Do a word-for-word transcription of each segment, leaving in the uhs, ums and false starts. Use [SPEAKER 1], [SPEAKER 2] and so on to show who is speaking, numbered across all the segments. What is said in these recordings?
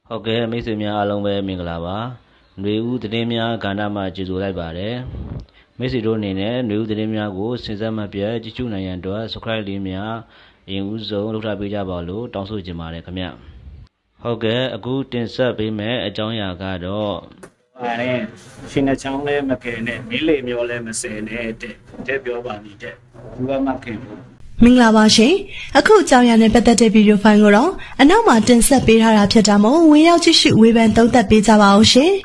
[SPEAKER 1] ဟုတ်ကဲ့မိတ်ဆွေများအားလုံးပဲမင်္ဂလာပါຫນွေဦးသတင်းများကဏ္ဍမှာကြိုဆိုလိုက်ပါတယ်မိတ်ဆွေတို့အနေနဲ့ຫນွေဦးသတင်းများကိုစဉ်ဆက်မပြတ်ကြည့်ရှုနိုင်ရန်အတွက် subscribe လေးများအရင်ဦးဆုံးလုပ်ထားပေးကြပါလို့တောင်းဆိုချင်ပါတယ်ခင်ဗျဟုတ်ကဲ့အခုတင်ဆက်ပေးမယ့်အကြောင်းအရာကတော့
[SPEAKER 2] ပါတယ်ရှင်နှချောင်းလဲမကဲနဲ့မင်းလေမျောလဲမစဲနဲ့တဲ့တဲ့ပြောပါနေတဲ့ဘူကမခင်ဘူး
[SPEAKER 3] မင်္ဂလာပါရှင်အခုအကြောင်းအရာနဲ့ပတ်သက်တဲ့ဗီဒီယိုဖိုင်ကိုတော့အနောက်မှာတင်ဆက်ပေးထားတာဖြစ်တာမို့ဝင်ရောက်ကြည့်ရှုဝေဖန်သုံးသပ်ပေးကြပါအောင်ရှင်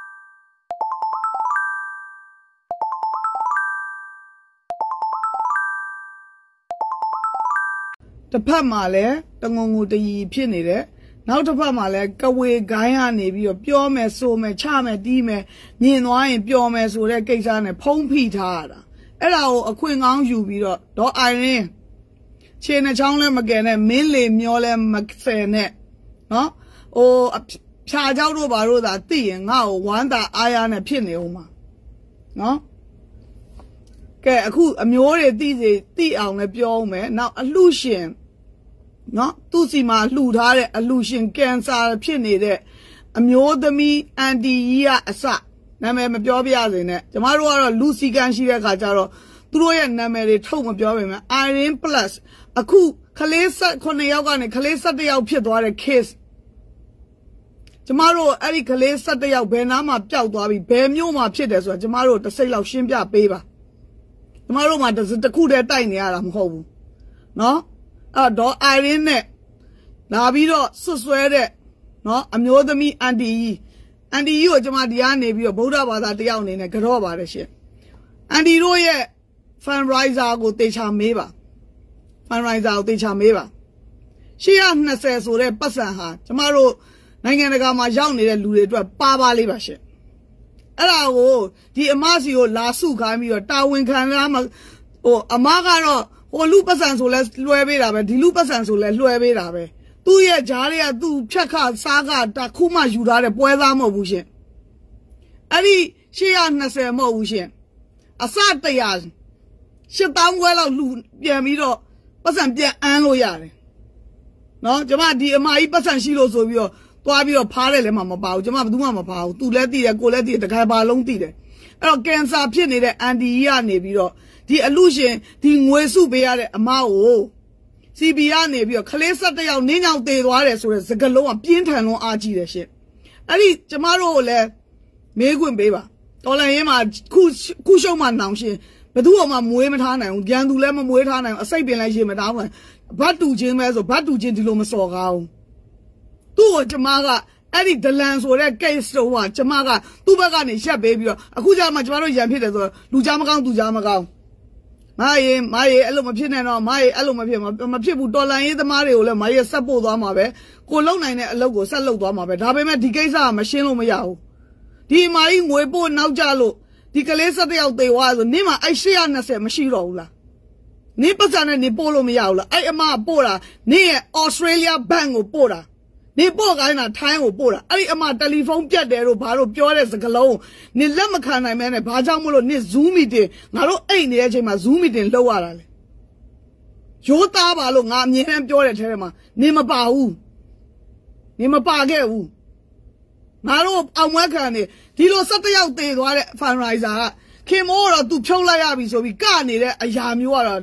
[SPEAKER 4] တစ်ဖက်မှာလည်းတငုံငူတရီဖြစ်နေတယ်နောက်တစ်ဖက်မှာလည်းကဝေဂိုင်းကနေပြီးတော့ပြောမယ်ဆိုမယ်ချမယ်တီးမယ်မြင်သွားရင်ပြောမယ်ဆိုတဲ့ကိစ္စနဲ့ဖုံးဖိထားရတာအဲ့ဒါကိုအခွင့်ကောင်းယူပြီးတော့ဒေါ်အိုင်ရင်ခြေနှချောင်းလဲမကယ်နဲ့မင်းလေမျောလဲမဖယ်နဲ့နော်ဟိုဖြာเจ้าတို့ဘာလို့သာသိရင်ငါ့ကိုဝမ်းသာအားရနဲ့ဖြစ်နေဦးမှာနော်ကဲအခုအမျိုးတွေသိစေသိအောင်လည်းပြောအောင်မယ်နောက်အလှရှင်နော်သူ့စီမှာလှူထားတဲ့အလှရှင်ကင်ဆာဖြစ်နေတဲ့အမျိုးသမီးအန်တီကြီးကအစနာမည်မပြောပြရစေနဲ့ကျမတို့ကတော့လူစီကန်ရှိတဲ့ခါကျတော့သူတို့ရဲ့နာမည်တွေထုတ်မပြောပေမဲ့ Iron Plus အခုခလေးဆက်ခုနှစ်ယောက်ကနေခလေးဆက်တစ်ယောက်ဖြစ်သွားတဲ့ case ကျမတို့အဲ့ဒီခလေးဆက်တစ်ယောက်ဘယ်နားမှာပျောက်သွားပြီဘယ်မြို့မှာဖြစ်တယ်ဆိုတာကျမတို့တစ်စိတ်လောက်ရှင်းပြပေးပါကျမတို့မှာတစ်ခုတည်းတိုက်နေရတာမဟုတ်ဘူးနော်အဲ့တော့ Iron နဲ့လာပြီးတော့ဆွဆွဲတဲ့နော်အမျိုးသမီးအန်တီကြီးအန်တီကြီးကိုကျမဒီကနေပြီးတော့ဗုဒ္ဓဘာသာတယောက်အနေနဲ့ကြော့ပါတယ်ရှင်အန်တီတို့ရဲ့ fundraiser ကိုတေချာမေးပါ fundraiser ကိုတေချာမေးပါရှေ့ရနှစ်ဆယ်ဆိုတဲ့ပတ်စံဟာကျမတို့နိုင်ငံတကာမှာရောက်နေတဲ့လူတွေအတွက်ပါပါလေးပါရှင်အဲ့ဒါကိုဒီအမစီကိုလာစုခိုင်းပြီးတော့တာဝန်ခံရမှာဟိုအမကတော့ဟိုလူပတ်စံဆိုလဲလွှဲပေးတာပဲဒီလူပတ်စံဆိုလဲလွှဲပေးတာပဲသူ့ရဲ့ဂျားတွေကသူ့ဖြတ်ခစားကတခုမှယူထားတဲ့ပွဲသားမဟုတ်ဘူးရှင်အဲ့ဒီရှေ့ရနှစ်ဆယ်မဟုတ်ဘူးရှင်အစတရာရှစ်တောင်းခွဲလောက်လူပြန်ပြီးတော့ပတ်စံပြန်အန်းလို့ရတယ်နော်ကျမဒီအမကြီးပတ်စံရှိလို့ဆိုပြီးတော့သွားပြီးတော့ဖားတယ်လည်းမမပါဘူးကျမဘယ်သူမှမဖားဘူးသူလည်းသိတယ်ကိုလည်းသိတယ်တခါပါလုံးသိတယ်အဲ့တော့ကင်ဆာဖြစ်နေတဲ့အန်တီကြီးကနေပြီးတော့ဒီအလူရှင်ဒီငွေစုပေးရတဲ့အမကိုစီဘီကနေပြီးတော့ခလေးဆက်တယောက်နင်းညောင်တေသွားတယ်ဆိုတဲ့စကလုံးကပြင်းထန်လွန်းအားကြီးတယ်ရှင်အဲ့ဒီကျမတို့ကိုလည်းမေးခွင့်ပေးပါတော်လန်ရင်မှာခုခုရှုံးမှနောင်ရှင်ဘယ်သူမှမွေးမထားနိုင်ဘူးကြံသူလည်းမမွေးထားနိုင်ဘူးအစိတ်ပင်လည်းရေမထားဘူးဘတ်တူချင်းပဲဆိုဘတ်တူချင်းဒီလိုမစော်ကားဘူးသူ့ကိုကျမကအဲ့ဒီဒလန်ဆိုတဲ့ case တော့ကကျမကသူ့ဘက်ကနေရက်ပေးပြီးတော့အခုကျမှကျမတို့ရန်ဖြစ်တယ်ဆိုတော့လူကြားမကောင်းသူကြားမကောင်းမရေမရေအဲ့လိုမဖြစ်နဲ့တော့မရေအဲ့လိုမဖြစ်မဖြစ်ဘူးတော်လန်ရေးသမားတွေကိုလည်းမရေဆက်ပို့သွားမှာပဲကိုလုံနိုင်တဲ့အလုပ်ကိုဆက်လုပ်သွားမှာပဲဒါပေမဲ့ဒီကိစ္စကမရှင်းလို့မရဘူးဒီမာကြီးငွေပို့နောက်ကြလို့ဒီကလေးဆက်တယောက်သေသွားဆိုနင်းမှာအဲ့ရှစ်ရာနှစ်ဆယ်မရှိတော့ဘူးလားနင်းပတ်စံနဲ့နင်းပို့လို့မရဘူးလားအဲ့အမပို့တာနင်းရဲ့ Australia Bank ကိုပို့တာနင်းပို့ခိုင်းတာထိုင်းကိုပို့တာအဲ့ဒီအမတယ်လီဖုန်းပြတ်တယ်လို့ဘာလို့ပြောတဲ့စကားလုံးနင်းလက်မခံနိုင်မဲနဲ့ဘာကြောင့်မလို့နင်း Zoom meeting ငါတို့အိတ်နေတဲ့အချိန်မှာ Zoom meeting လုပ်ရတာလေရိုးသားပါလို့ငါအမြဲတမ်းပြောတဲ့ထဲမှာနင်းမပါဘူးနင်းမပါခဲ့ဘူးငါတို့အောင်မွဲခံနေဒီလိုဆက်တယောက်သေးသွားတဲ့ fundraiser ကခင်မိုးတော့သူဖြုတ်လိုက်ရပြီဆိုပြီးကနေတဲ့အရာမျိုးကတော့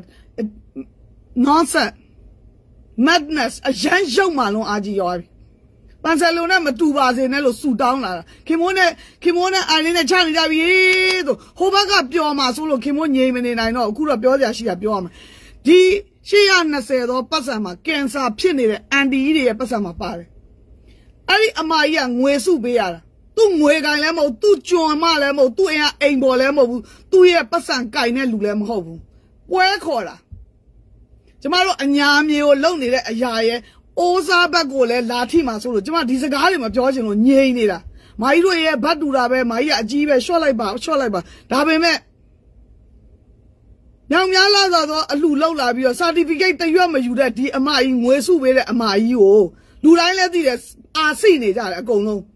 [SPEAKER 4] nonsense madness အရန်ရုံမှလုံးအာကြီးရောပြီပန်ဆယ်လိုနဲ့မတူပါစေနဲ့လို့ဆူတောင်းလာတာခင်မိုးနဲ့ခင်မိုးနဲ့အာရင်းနဲ့ချနေကြပြီဆိုဟိုဘက်ကပျော်မှာဆိုလို့ခင်မိုးငြိမ်မနေနိုင်တော့အခုတော့ပြောစရာရှိတာပြောရမယ်ဒီရှေ့ရနှစ်ဆယ်သောပတ်စံမှာကင်ဆာဖြစ်နေတဲ့အန်တီကြီးတွေရဲ့ပတ်စံမှာပါတယ်အဲ့ဒီအမကြီးကငွေစုပေးရတာသူ့ငွေကင်လည်းမဟုတ်သူ့ကြွန်မလည်းမဟုတ်သူ့အိမ်ကအိမ်ပေါ်လည်းမဟုတ်ဘူးသူ့ရဲ့ပတ်စံကင်တဲ့လူလည်းမဟုတ်ဘူးပွဲခေါ်တာကျမတို့အညာမြေကိုလုံနေတဲ့အရာရဲ့အိုးစားဘက်ကိုလည်းလာထိမှာဆိုလို့ကျမဒီစကားတွေမပြောချင်လို့ငြိမ်နေတာမာကြီးတို့ရဲ့ဘတ်တူတာပဲမာကြီးကအကြီးပဲရှော့လိုက်ပါရှော့လိုက်ပါဒါပေမဲ့ညောင်များလာတော့အလှလောက်လာပြီးတော့ certificate တရွတ်မယူတဲ့ဒီအမကြီးငွေစုပေးတဲ့အမကြီးကိုလူတိုင်းလည်းသိတယ်အာစိနေကြတယ်အကုန်လုံး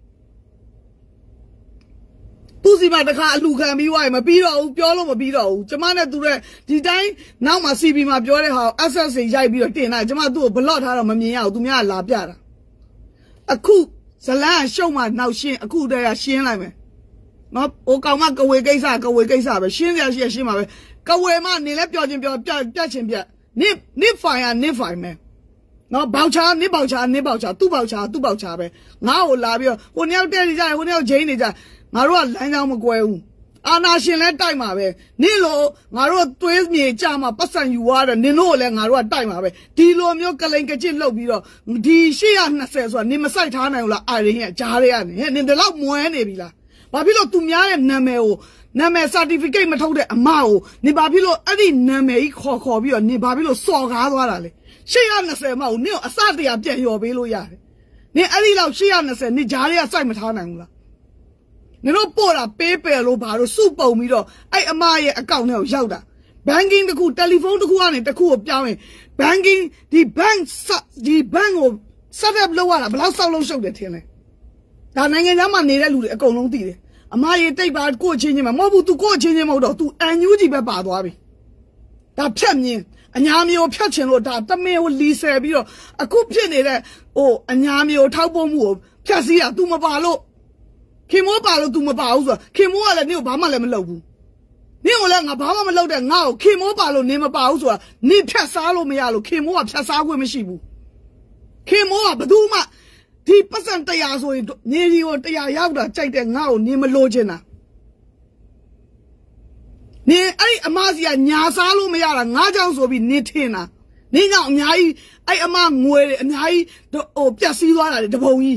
[SPEAKER 4] သူစီမတခါအလှခံပြီးွားရင်မပြီးတော့ဘူးပြောလို့မပြီးတော့ဘူးကျမနဲ့သူတဲ့ဒီတိုင်းနောက်မှာ စီ ဘီ မှာပြောတဲ့ဟာ အက်ဆက်စ် ရိုက်ပြီးတော့တင်လိုက်ကျမသူ့ကိုဘလော့ထားတော့မမြင်ရဘူးသူများလာပြတာအခုဇလန်းရှုံမှနောက်ရှင်းအခုတည်းကရှင်းလိုက်မယ်နော်ဟိုကောင်မကဝေကိစ္စကဝေကိစ္စပဲရှင်းရရှိရှင်းပါပဲကဝေမနေလဲပြောချင်းပြောပြပြချင်းပြနစ်နစ်ဖိုင်ရနစ်ဖိုင်မယ်နော်ဘောက်ချာနစ်ဘောက်ချာနစ်ဘောက်ချာသူ့ဘောက်ချာသူ့ဘောက်ချာပဲငါ့ကိုလာပြီးတော့ဟိုနှစ်ယောက်တဲနေကြတယ်ဟိုနှစ်ယောက်ဂျိန်းနေကြငါတို့ကလမ်းကြောင်းမကွဲဘူးအာနာရှင်လဲတိုက်မှာပဲနင့်လိုငါတို့သွေးမြေကြမှာပတ်စံယူသွားတယ်နင်တို့လည်းငါတို့ကတိုက်မှာပဲဒီလိုမျိုးကလိန်ကကြစ်လှုပ်ပြီးတော့ဒီ၈၂၀ဆိုတာနင်မဆိုင်ထားနိုင်ဘူးလားအာရင်ရဲ့ဂျားတွေကနေဟဲ့နင်ဒီလောက်မွဲနေပြီလားဘာဖြစ်လို့သူများရဲ့နာမည်ကိုနာမည် certificate မထုတ်တဲ့အမကိုနင်ဘာဖြစ်လို့အဲ့ဒီနာမည်ကြီးခေါ်ခေါ်ပြီးတော့နင်ဘာဖြစ်လို့စော်ကားသွားတာလဲ၈၂၀မဟုတ်နင်အစတရားပြန်လျော်ပေးလို့ရတယ်နင်အဲ့ဒီလောက်၈၂၀နင်ဂျားတွေကစိုက်မထားနိုင်ဘူးလားနင်တို့ပို့တာပေးပယ်လို့ဘာလို့စုပုံပြီးတော့အဲ့အမရဲ့အကောင့်ထဲကိုရောက်တာ banking တခုတယ်လီဖုန်းတခုကနေတခုကိုပြောင်းရင် banking ဒီ bank ဒီ bank ကို set up လုပ်ရတာဘယ်လောက်စောက်လုံးရှုပ်တယ်ထင်လဲဒါနိုင်ငံသားမှာနေတဲ့လူတွေအကုန်လုံးသိတယ်အမရေတိတ်ပါကို့ချင်းချင်းမဟုတ်ဘူး तू ကို့ချင်းချင်းမဟုတ်တော့ तू အန်ယူဂျီပဲပါသွားပြီဒါဖြတ်မြင်အညာမျိုးဖြတ်ချင်လို့ဒါတမင်ကိုလီဆယ်ပြီးတော့အခုဖြစ်နေတဲ့ဟိုအညာမျိုးထောက်ပို့မှုကိုဖြတ်စည်းတာ तू မပါလို့ခင်မိုးပါလို့ तू မပါဘူးဆိုတော့ခင်မိုးကလည်းနင့်ကိုဘာမှလည်းမလုပ်ဘူးနင့်ကိုလည်းငါဘာမှမလုပ်တဲ့ငါ့ကိုခင်မိုးပါလို့နင်မပါဘူးဆိုတာနင့်ဖြတ်စားလို့မရလို့ခင်မိုးကဖြတ်စားခွင့်မရှိဘူးခင်မိုးကဘယ်သူမှဒီပတ်စံတရားဆိုရင်နေရီကိုတရားရောက်တာကြိုက်တဲ့ငါ့ကိုနင်မလို့ချင်တာနင်အဲ့အမစီကညာစားလို့မရတာငါကြောင့်ဆိုပြီးနင်ထင်တာနင်ကြောင့်အများကြီးအဲ့အမငွေတွေအများကြီးဟိုပြက်စီးသွားတာတပုံကြီး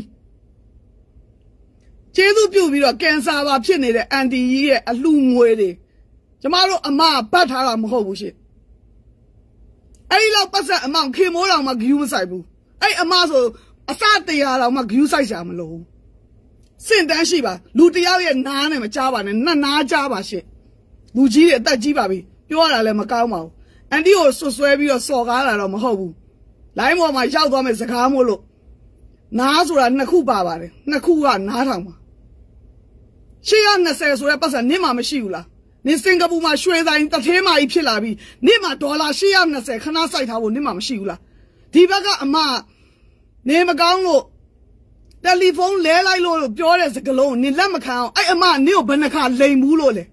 [SPEAKER 4] ကျေးဇူးပြုပြီးတော့ကင်ဆာပါဖြစ်နေတဲ့အန်တီကြီးရဲ့အလှငွေတွေကျမတို့အမပတ်ထားတာမဟုတ်ဘူးရှင့်အဲ့ဒီလောက်ပတ်စံအမောင်ခင်မိုးတော်မှဂယူးမဆိုင်ဘူးအဲ့အမဆိုအစတရားတော်မှဂယူးဆိုင်ရှာမလို့စင့်တန်းရှိပါလူတယောက်ရဲ့နားနဲ့မကြားပါနဲ့နှက်နားကြားပါရှင့်လူကြီးတွေအသက်ကြီးပါပြီပြောရတာလည်းမကောင်းပါဘူးအန်တီကိုဆွဆွဲပြီးတော့စော်ကားတာတော့မဟုတ်ဘူးလိုင်းပေါ်မှာရောက်သွားမယ်စကားမို့လို့နားဆိုတာနှစ်ခုပါပါတယ်နှစ်ခုကနားထောင်ပါ၈၂၀ဆိုတဲ့ပတ်စံနင့်မှာမရှိဘူးလားနင်စင်ကာပူမှာရွှေဆိုင်တထဲမှာကြီးဖြစ်လာပြီးနင့်မှာဒေါ်လာ၈၂၀ခဏစိုက်ထားဖို့နင့်မှာမရှိဘူးလားဒီဘက်ကအမနေမကောင်းလို့တယ်လီဖုန်းလဲလိုက်လို့ပြောတဲ့စကားလုံးနင်လက်မခံအောင်အဲ့အမနင့်ကိုဘယ်နှခါလိန်ဘူးလို့လဲ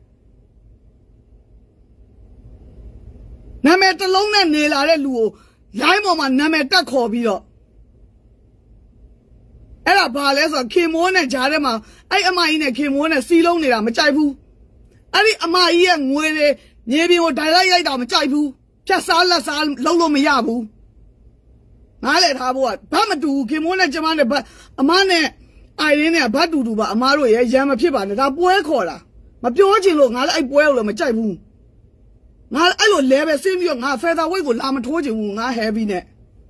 [SPEAKER 4] နာမည်တစ်လုံးနဲ့နေလာတဲ့လူကိုလိုင်းပေါ်မှာနာမည်တက်ခေါ်ပြီးတော့အဲ့ဒါဘာလဲဆိုတော့ခင်မိုးနဲ့ဂျားထဲမှာအဲ့အမကြီးနဲ့ခင်မိုးနဲ့စီးလုံးနေတာမကြိုက်ဘူးအဲ့ဒီအမကြီးရဲ့ငွေတွေမြေပြင်ကိုဒိုင်လိုက်ရိုက်တာမကြိုက်ဘူးဖြတ်စားလက်စားလုံးလို့မရဘူးငါလည်းထားဖို့ကဘာမတူဘူးခင်မိုးနဲ့ကျမနဲ့ဘာအမနဲ့အိုင်ရင်းနဲ့ဘာတူတူပါအမတို့ရဲ့ရံမဖြစ်ပါနဲ့ဒါပွဲခေါ်တာမပြောချင်လို့ငါလည်းအဲ့ပွဲကိုလည်းမကြိုက်ဘူးငါအဲ့လိုလဲပဲဆင်းပြီးတော့ငါ feather weight ကိုလာမထိုးချင်ဘူးငါ heavy နဲ့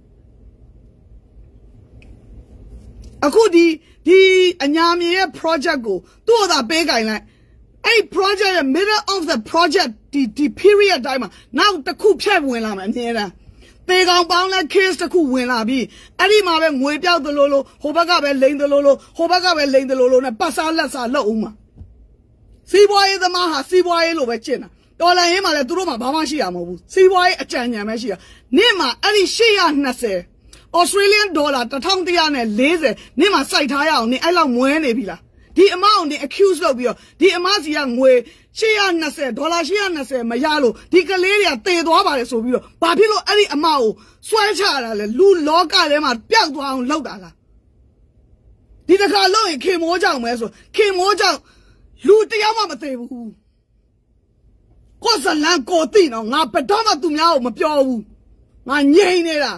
[SPEAKER 4] အခုဒီဒီအညာမြေရဲ့ project ကိုသူ့အသာပေးကြိုင်လိုက်အဲ့ project ရဲ့ middle of the project ဒီဒီ period တိုင်းမှာနောက်တစ်ခုဖြတ်ဝင်လာမယ်အမြဲတမ်းတေကောင်ပေါင်းလဲ case တစ်ခုဝင်လာပြီးအဲ့ဒီမှာပဲငွေပြောက်သလိုလိုဟိုဘက်ကပဲလိန်သလိုလိုဟိုဘက်ကပဲလိန်သလိုလိုနဲ့ပတ်စားလက်စားလောက်ဦးမှာစီးပွားရေးသမားဟာစီးပွားရေးလိုပဲကျင့်တာတော်လန်ရေးမှာလဲသူတို့မှာဘာမှရှိရမဟုတ်ဘူးစီးပွားရေးအကြံဉာဏ်ပဲရှိတာနေ့မှာအဲ့ဒီ၈၂၀Australian dollar တစ်ထောင်တစ်ရာနဲ့လေးဆယ်နင့်မှာစိုက်ထားရအောင်နင်အဲ့လောက်မွဲနေပြီလားဒီအမအောင်နင် accuse လုပ်ပြီးတော့ဒီအမစီကငွေ၈၂၀ဒေါ်လာ၈၂၀မရလို့ဒီကလေးတွေကတည်သွားပါတယ်ဆိုပြီးတော့ဘာဖြစ်လို့အဲ့ဒီအမကိုစွဲချတာလဲလူလောကထဲမှာပျောက်သွားအောင်လုပ်တာလားဒီတစ်ခါလုပ်ရင်ခင်မိုးကြောင်မဲဆိုခင်မိုးကြောင်လူတယောက်မှမသိဘူးကိုယ်စလန်ကိုတိနော်ငါဘယ်တော့မှသူများကိုမပြောဘူးငါငြိမ်နေတာ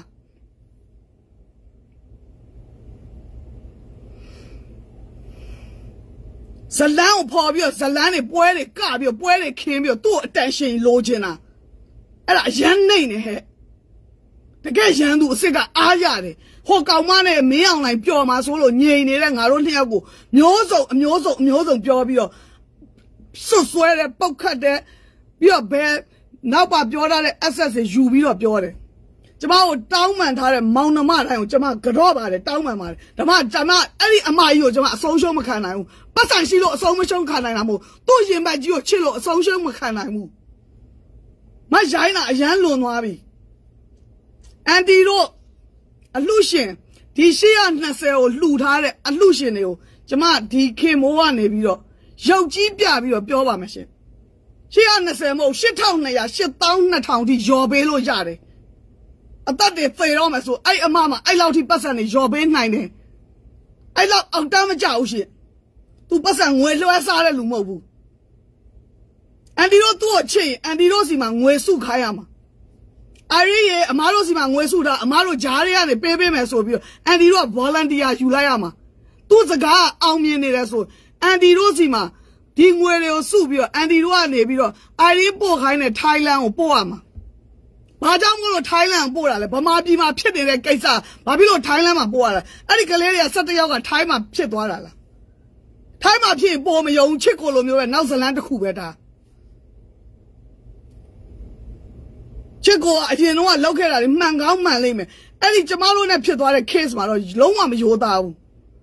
[SPEAKER 4] ဇလန်းကိုပေါ်ပြီးတော့ဇလန်းတွေပွဲတွေကပြီးတော့ပွဲတွေခင်းပြီးတော့သူ့အတန်ရှင်လိုချင်တာအဲ့ဒါအရန်နေနေဟဲ့တကယ်ရန်သူအစ်စ်ကအားရတယ်ဟိုကောင်မနဲ့မင်းအောင်လိုက်ပျော်မှာဆိုလို့ညင်နေတဲ့ငါတို့နှစ်ယောက်ကိုမျိုးစုံအမျိုးစုံအမျိုးစုံပြောပြီးတော့ဆွဆွဲတဲ့ပုတ်ခတ်တဲ့ပြီးတော့ဘယ်နောက်ပါပြောထားတဲ့ access တွေယူပြီးတော့ပြောတယ်ကျမကိုတောင်းပန်ထားတဲ့မောင်နှမတိုင်းကိုကျမကြော့ပါတယ်တောင်းပန်ပါတယ်ဒါမှကျမအဲ့ဒီအမကြီးကိုကျမအဆုံးရှုံးမခံနိုင်ဘူးပတ်စံရှိလို့အဆုံးမရှုံးခံနိုင်တာမဟုတ်သူ့ရင်ဘတ်ကြီးကိုချစ်လို့အဆုံးရှုံးမခံနိုင်ဘူးမရိုင်းတာအရန်လွန်သွားပြီအန်တီတို့အလူရှင်ဒီရှေ့ရနှစ်ဆယ်ကိုလှူထားတဲ့အလှရှင်တွေကိုကျမဒီခင်မိုးကနေပြီးတော့ရုပ်ကြီးပြပြီးတော့ပြောပါမယ်ရှင်ရှေ့ရနှစ်ဆယ်မဟုတ်ရှစ်ထောင်နှစ်ရာရှစ်သောင်းနှစ်ထောင်ထိယော်ပေးလို့ရတယ်အသက်တွေသေတော့မယ်ဆိုအဲ့အမမအဲ့လောက်ထိပတ်စံနေယော်ပေးနိုင်တယ်အဲ့လောက်အောက်တမ်းမကြဘူးရှင်သူပတ်စံငွေလွှဲစားတဲ့လူမဟုတ်ဘူးအန်ဒီတို့သူ့ကိုချစ်ရင်အန်ဒီတို့စီမှာငွေစုခိုင်းရမှာအရီးရဲ့အမားတို့စီမှာငွေစုတာအမားတို့ဂျားတွေကနေပေးပေးမယ်ဆိုပြီးတော့အန်ဒီတို့က volunteer ယူလိုက်ရမှာသူ့စကားအောင်မြင်နေတယ်ဆိုအန်ဒီတို့စီမှာဒီငွေတွေကိုစုပြီးတော့အန်ဒီတို့ကနေပြီးတော့အရီးပို့ခိုင်းတဲ့ထိုင်းလန်ကိုပို့ရမှာဘာကြောင့်မို့လို့ထိုင်းလန်ပို့တာလဲဗမာပြည်မှာဖြစ်နေတဲ့ကိစ္စဘာဖြစ်လို့ထိုင်းလန်မှာပို့ရလဲအဲ့ဒီကလေးတွေက၁၁ယောက်ကထိုင်းမှာဖြစ်သွားတာလားထိုင်းမှာဖြစ်ပေါ်မယုံချစ်ကိုလိုမျိုးပဲနောက်ဇလန်းတစ်ခုပဲဒါချစ်ကိုအရင်တော့လောက်ခဲ့တာလေမှန်ကောင်းမှန်လိမ့်မယ်အဲ့ဒီကျမတို့နဲ့ဖြစ်သွားတဲ့ case မှာတော့လုံးဝမယိုးသားဘူး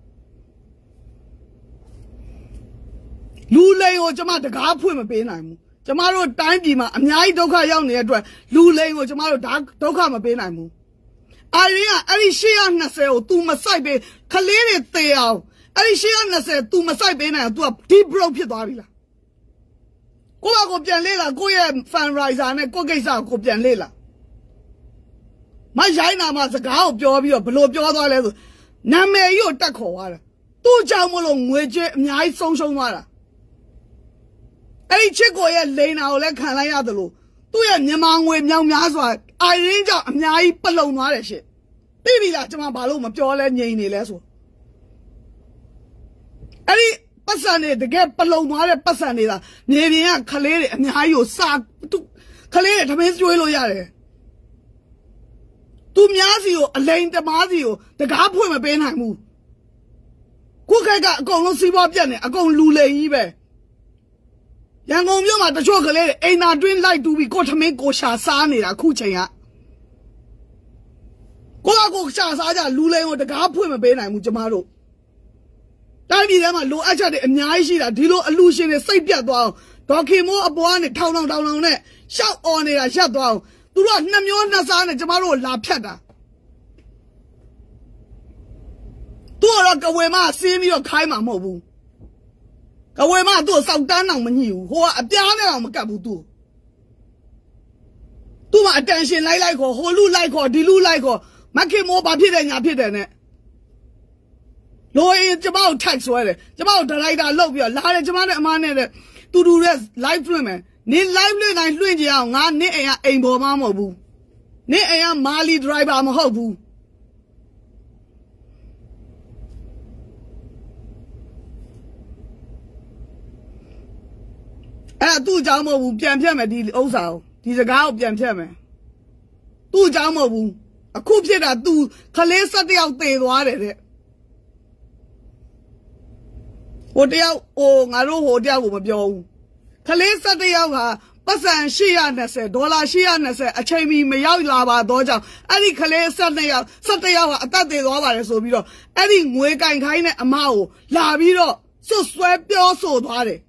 [SPEAKER 4] လူလိန်ကိုကျမတကားဖွင့်မပေးနိုင်ဘူးကျမတို့တိုင်းပြည်မှာအများကြီးဒုက္ခရောက်နေတဲ့အတွက်လူလိန်ကိုကျမတို့ဒါဒုက္ခမပေးနိုင်ဘူးအာရင်းကအဲ့ဒီရှေ့ရနှစ်ဆယ်ကို तू မစိုက်ပေးခလေးတွေသေအောင်အဲ့ဒီရှေ့ရနှစ်ဆယ် तू မစိုက်ပေးနိုင်အောင် तू က deep broke ဖြစ်သွားပြီလားကိုယ့်အကိုပြန်လေ့လာကိုယ့်ရဲ့ fundraiser နဲ့ကိုယ့်ကိစ္စကိုပြန်လေ့လာမရိုင်းနာမှာစကားကိုပြောပြီးတော့ဘလို့ပြောသွားလဲဆိုနာမည်ကြီးကိုတက်ခေါ်သွားတာသူ့ကြောင့်မလို့ငွေကြေးအများကြီးဆုံးရှုံးသွားတာအဲ့ဒီချစ်ကိုရဲ့လိန်နာကိုလည်းခံလိုက်ရတယ်လို့သူ့ရဲ့မြန်မာငွေမြောင်များစွာအိုင်ရင်းကြောင့်အများကြီးပလုံသွားတယ်ရှင့်သိပြီလားကျွန်မဘာလို့မပြောလဲငြိမ်နေလဲဆိုအဲ့ဒီပတ်စံတွေတကယ်ပလုံသွားတဲ့ပတ်စံတွေလားနေပြင်ကခလေးတွေအများကြီးကိုစာခလေးတွေထမင်းကျွေးလို့ရတယ်သူများစီကိုအလိန်တမားစီကိုတကားဖွင့်မပေးနိုင်ဘူးခုခိုက်ကအကုန်လုံးစီးပွားပြတ်နေအကုန်လူလိန်ကြီးပဲရန်ကုန်မြို့မှာတချို့ကလေးတွေအိမ်သာတွင်းလိုက်တူပြီးကိုထမင်းကိုရှာစားနေတာခုချိန်ကကိုကကိုရှာစားကြလူလိန်ကိုတကားဖွင့်မပေးနိုင်ဘူးကျမတို့တိုင်းပြည်ထဲမှာလိုအပ်ချက်တွေအများကြီးရှိတာဒီလိုအလူရှင်တွေစိတ်ပြတ်သွားအောင်ဒေါ်ခင်မိုးအပေါ်ကနေထောင်ထောင်ထောင်ထောင်နဲ့ရှောက်អော်နေတာရပ်သွားအောင်သူတို့ကနှစ်မျိုးနှစ်စားနဲ့ကျမတို့လာဖြတ်တာသူကတော့ကဝေမဆင်းပြီးတော့ခိုင်းမှာမဟုတ်ဘူးကဝေမသူ့စောက်တန်းအောင်မညှိဘူးဟိုကအပြားနဲ့အောင်မကတ်ဘူးသူသူ့မှာအတန်ရှင်လိုက်လိုက်ခေါ်ဟိုလူလိုက်ခေါ်ဒီလူလိုက်ခေါ်မခင်မိုးဘာဖြစ်တယ်ညာဖြစ်တယ်နဲ့လိုရင်ကျမတို့ tag ဆွဲတယ်ကျမတို့ director လုပ်ပြီးတော့လာတယ်ကျမနဲ့အမနဲ့တူတူတဲ့ live လွှင့်မယ်နင် live လွှင့်တိုင်းလွှင့်ကြအောင်ငါနင့်အိမ်ကအိမ်ပေါ်မှာမဟုတ်ဘူးနင့်အိမ်ကမာလီ driver မဟုတ်ဘူးအဲ့သူ့အကြောင်းမဟုတ်ဘူးပြန်ဖြတ်မယ်ဒီဥစ္စာကိုဒီစကားကိုပြန်ဖြတ်မယ်သူ့အကြောင်းမဟုတ်ဘူးအခုဖြစ်တာ तू ခလေး၁၁ယောက်သေသွားတယ်တဲ့ဟိုတယောက်ဟိုငါတို့ဟိုတယောက်ကိုမပြောဘူးခလေး၁၁ယောက်ဟာပတ်စံ၈၂၀ဒေါ်လာ၈၂၀အချိန်မီမရောက်လာပါတော့ကြောင့်အဲ့ဒီခလေး၁၂ယောက်၁၁ယောက်ကအသက်သေသွားပါတယ်ဆိုပြီးတော့အဲ့ဒီငွေကင်ခိုင်းတဲ့အမကိုလာပြီးတော့စွတ်ဆွဲပြောဆိုသွားတယ်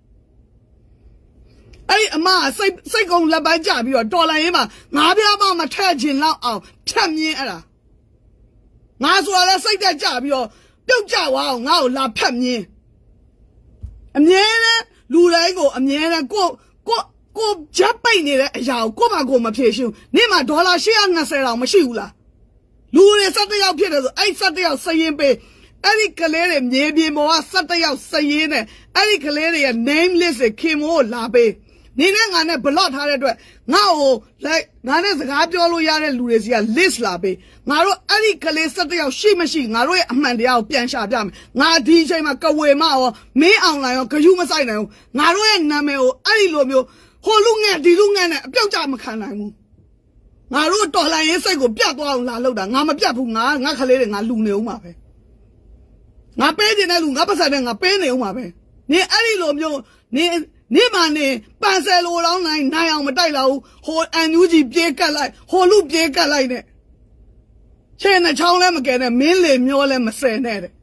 [SPEAKER 4] အဲ့ဒီအမကစိတ်စိတ်ကုံလက်ပိုင်းကြပြီးတော့တော်လိုင်းရင်မှာငါးပြားမမထက်ချင်လောက်အောင်ဖြတ်မြင်းအဲ့ဒါငါဆိုတာလည်းစိတ်တက်ကြပြီးတော့ပြုတ်ကြသွားအောင်ငါ့ကိုလာဖြတ်မြင်းအမြဲတမ်းလူတိုင်းကိုအမြဲတမ်းကိုကိုကိုဂျပ်ပိတ်နေတဲ့အရာကိုကိုမကိုမဖြေရှင်းနေ့မှာဒေါ်လာ၈၂၀တောင်မရှိဘူးလားလူတွေ၁၁ယောက်ဖြစ်တယ်ဆိုအဲ့၁၁ယောက်စရင်ပေးအဲ့ဒီကလေးတွေမြေပြင်ပေါ်က၁၁ယောက်စရင်နဲ့အဲ့ဒီကလေးတွေရဲ့ name list တွေခင်မိုးလာပေးနေနဲ့ငါနဲ့ block ထားတဲ့အတွက်ငါ့ကို like ငါနဲ့စကားပြောလို့ရတဲ့လူတွေစီက list လာပေးငါတို့အဲ့ဒီကလေး၁၁ယောက်ရှိမရှိငါတို့ရဲ့အမှန်တရားကိုပြန်ရှာပြမယ်ငါဒီအချိန်မှာကဝေမရောမင်းအောင်လိုင်ရောဂယုမဆိုင်နိုင်ဘူးငါတို့ရဲ့နာမည်ကိုအဲ့ဒီလိုမျိုးဟိုလူငယ်ဒီလူငယ်နဲ့အပြောက်ကြမခံနိုင်ဘူးငါတို့တော်လှန်ရေးစိတ်ကိုပြတ်သွားအောင်လာလို့တာငါမပြတ်ဘူးငါငါကလေးတွေငါလူနေဦးမှာပဲငါပေးခြင်းတဲ့လူငါပတ်စံနဲ့ငါပေးနေဦးမှာပဲနင်အဲ့ဒီလိုမျိုးနင်နေမနေပန်ဆယ်လိုတောင်းနိုင်နိုင်အောင်မတိုက်လာဘူးဟိုအန်ယူဂျီပြေးကတ်လိုက်ဟိုလူပြေးကတ်လိုက်နဲ့ချဲနဲ့ချောင်းလဲမကဲနဲ့မင်းလေမျောလဲမဆယ်နဲ့တဲ့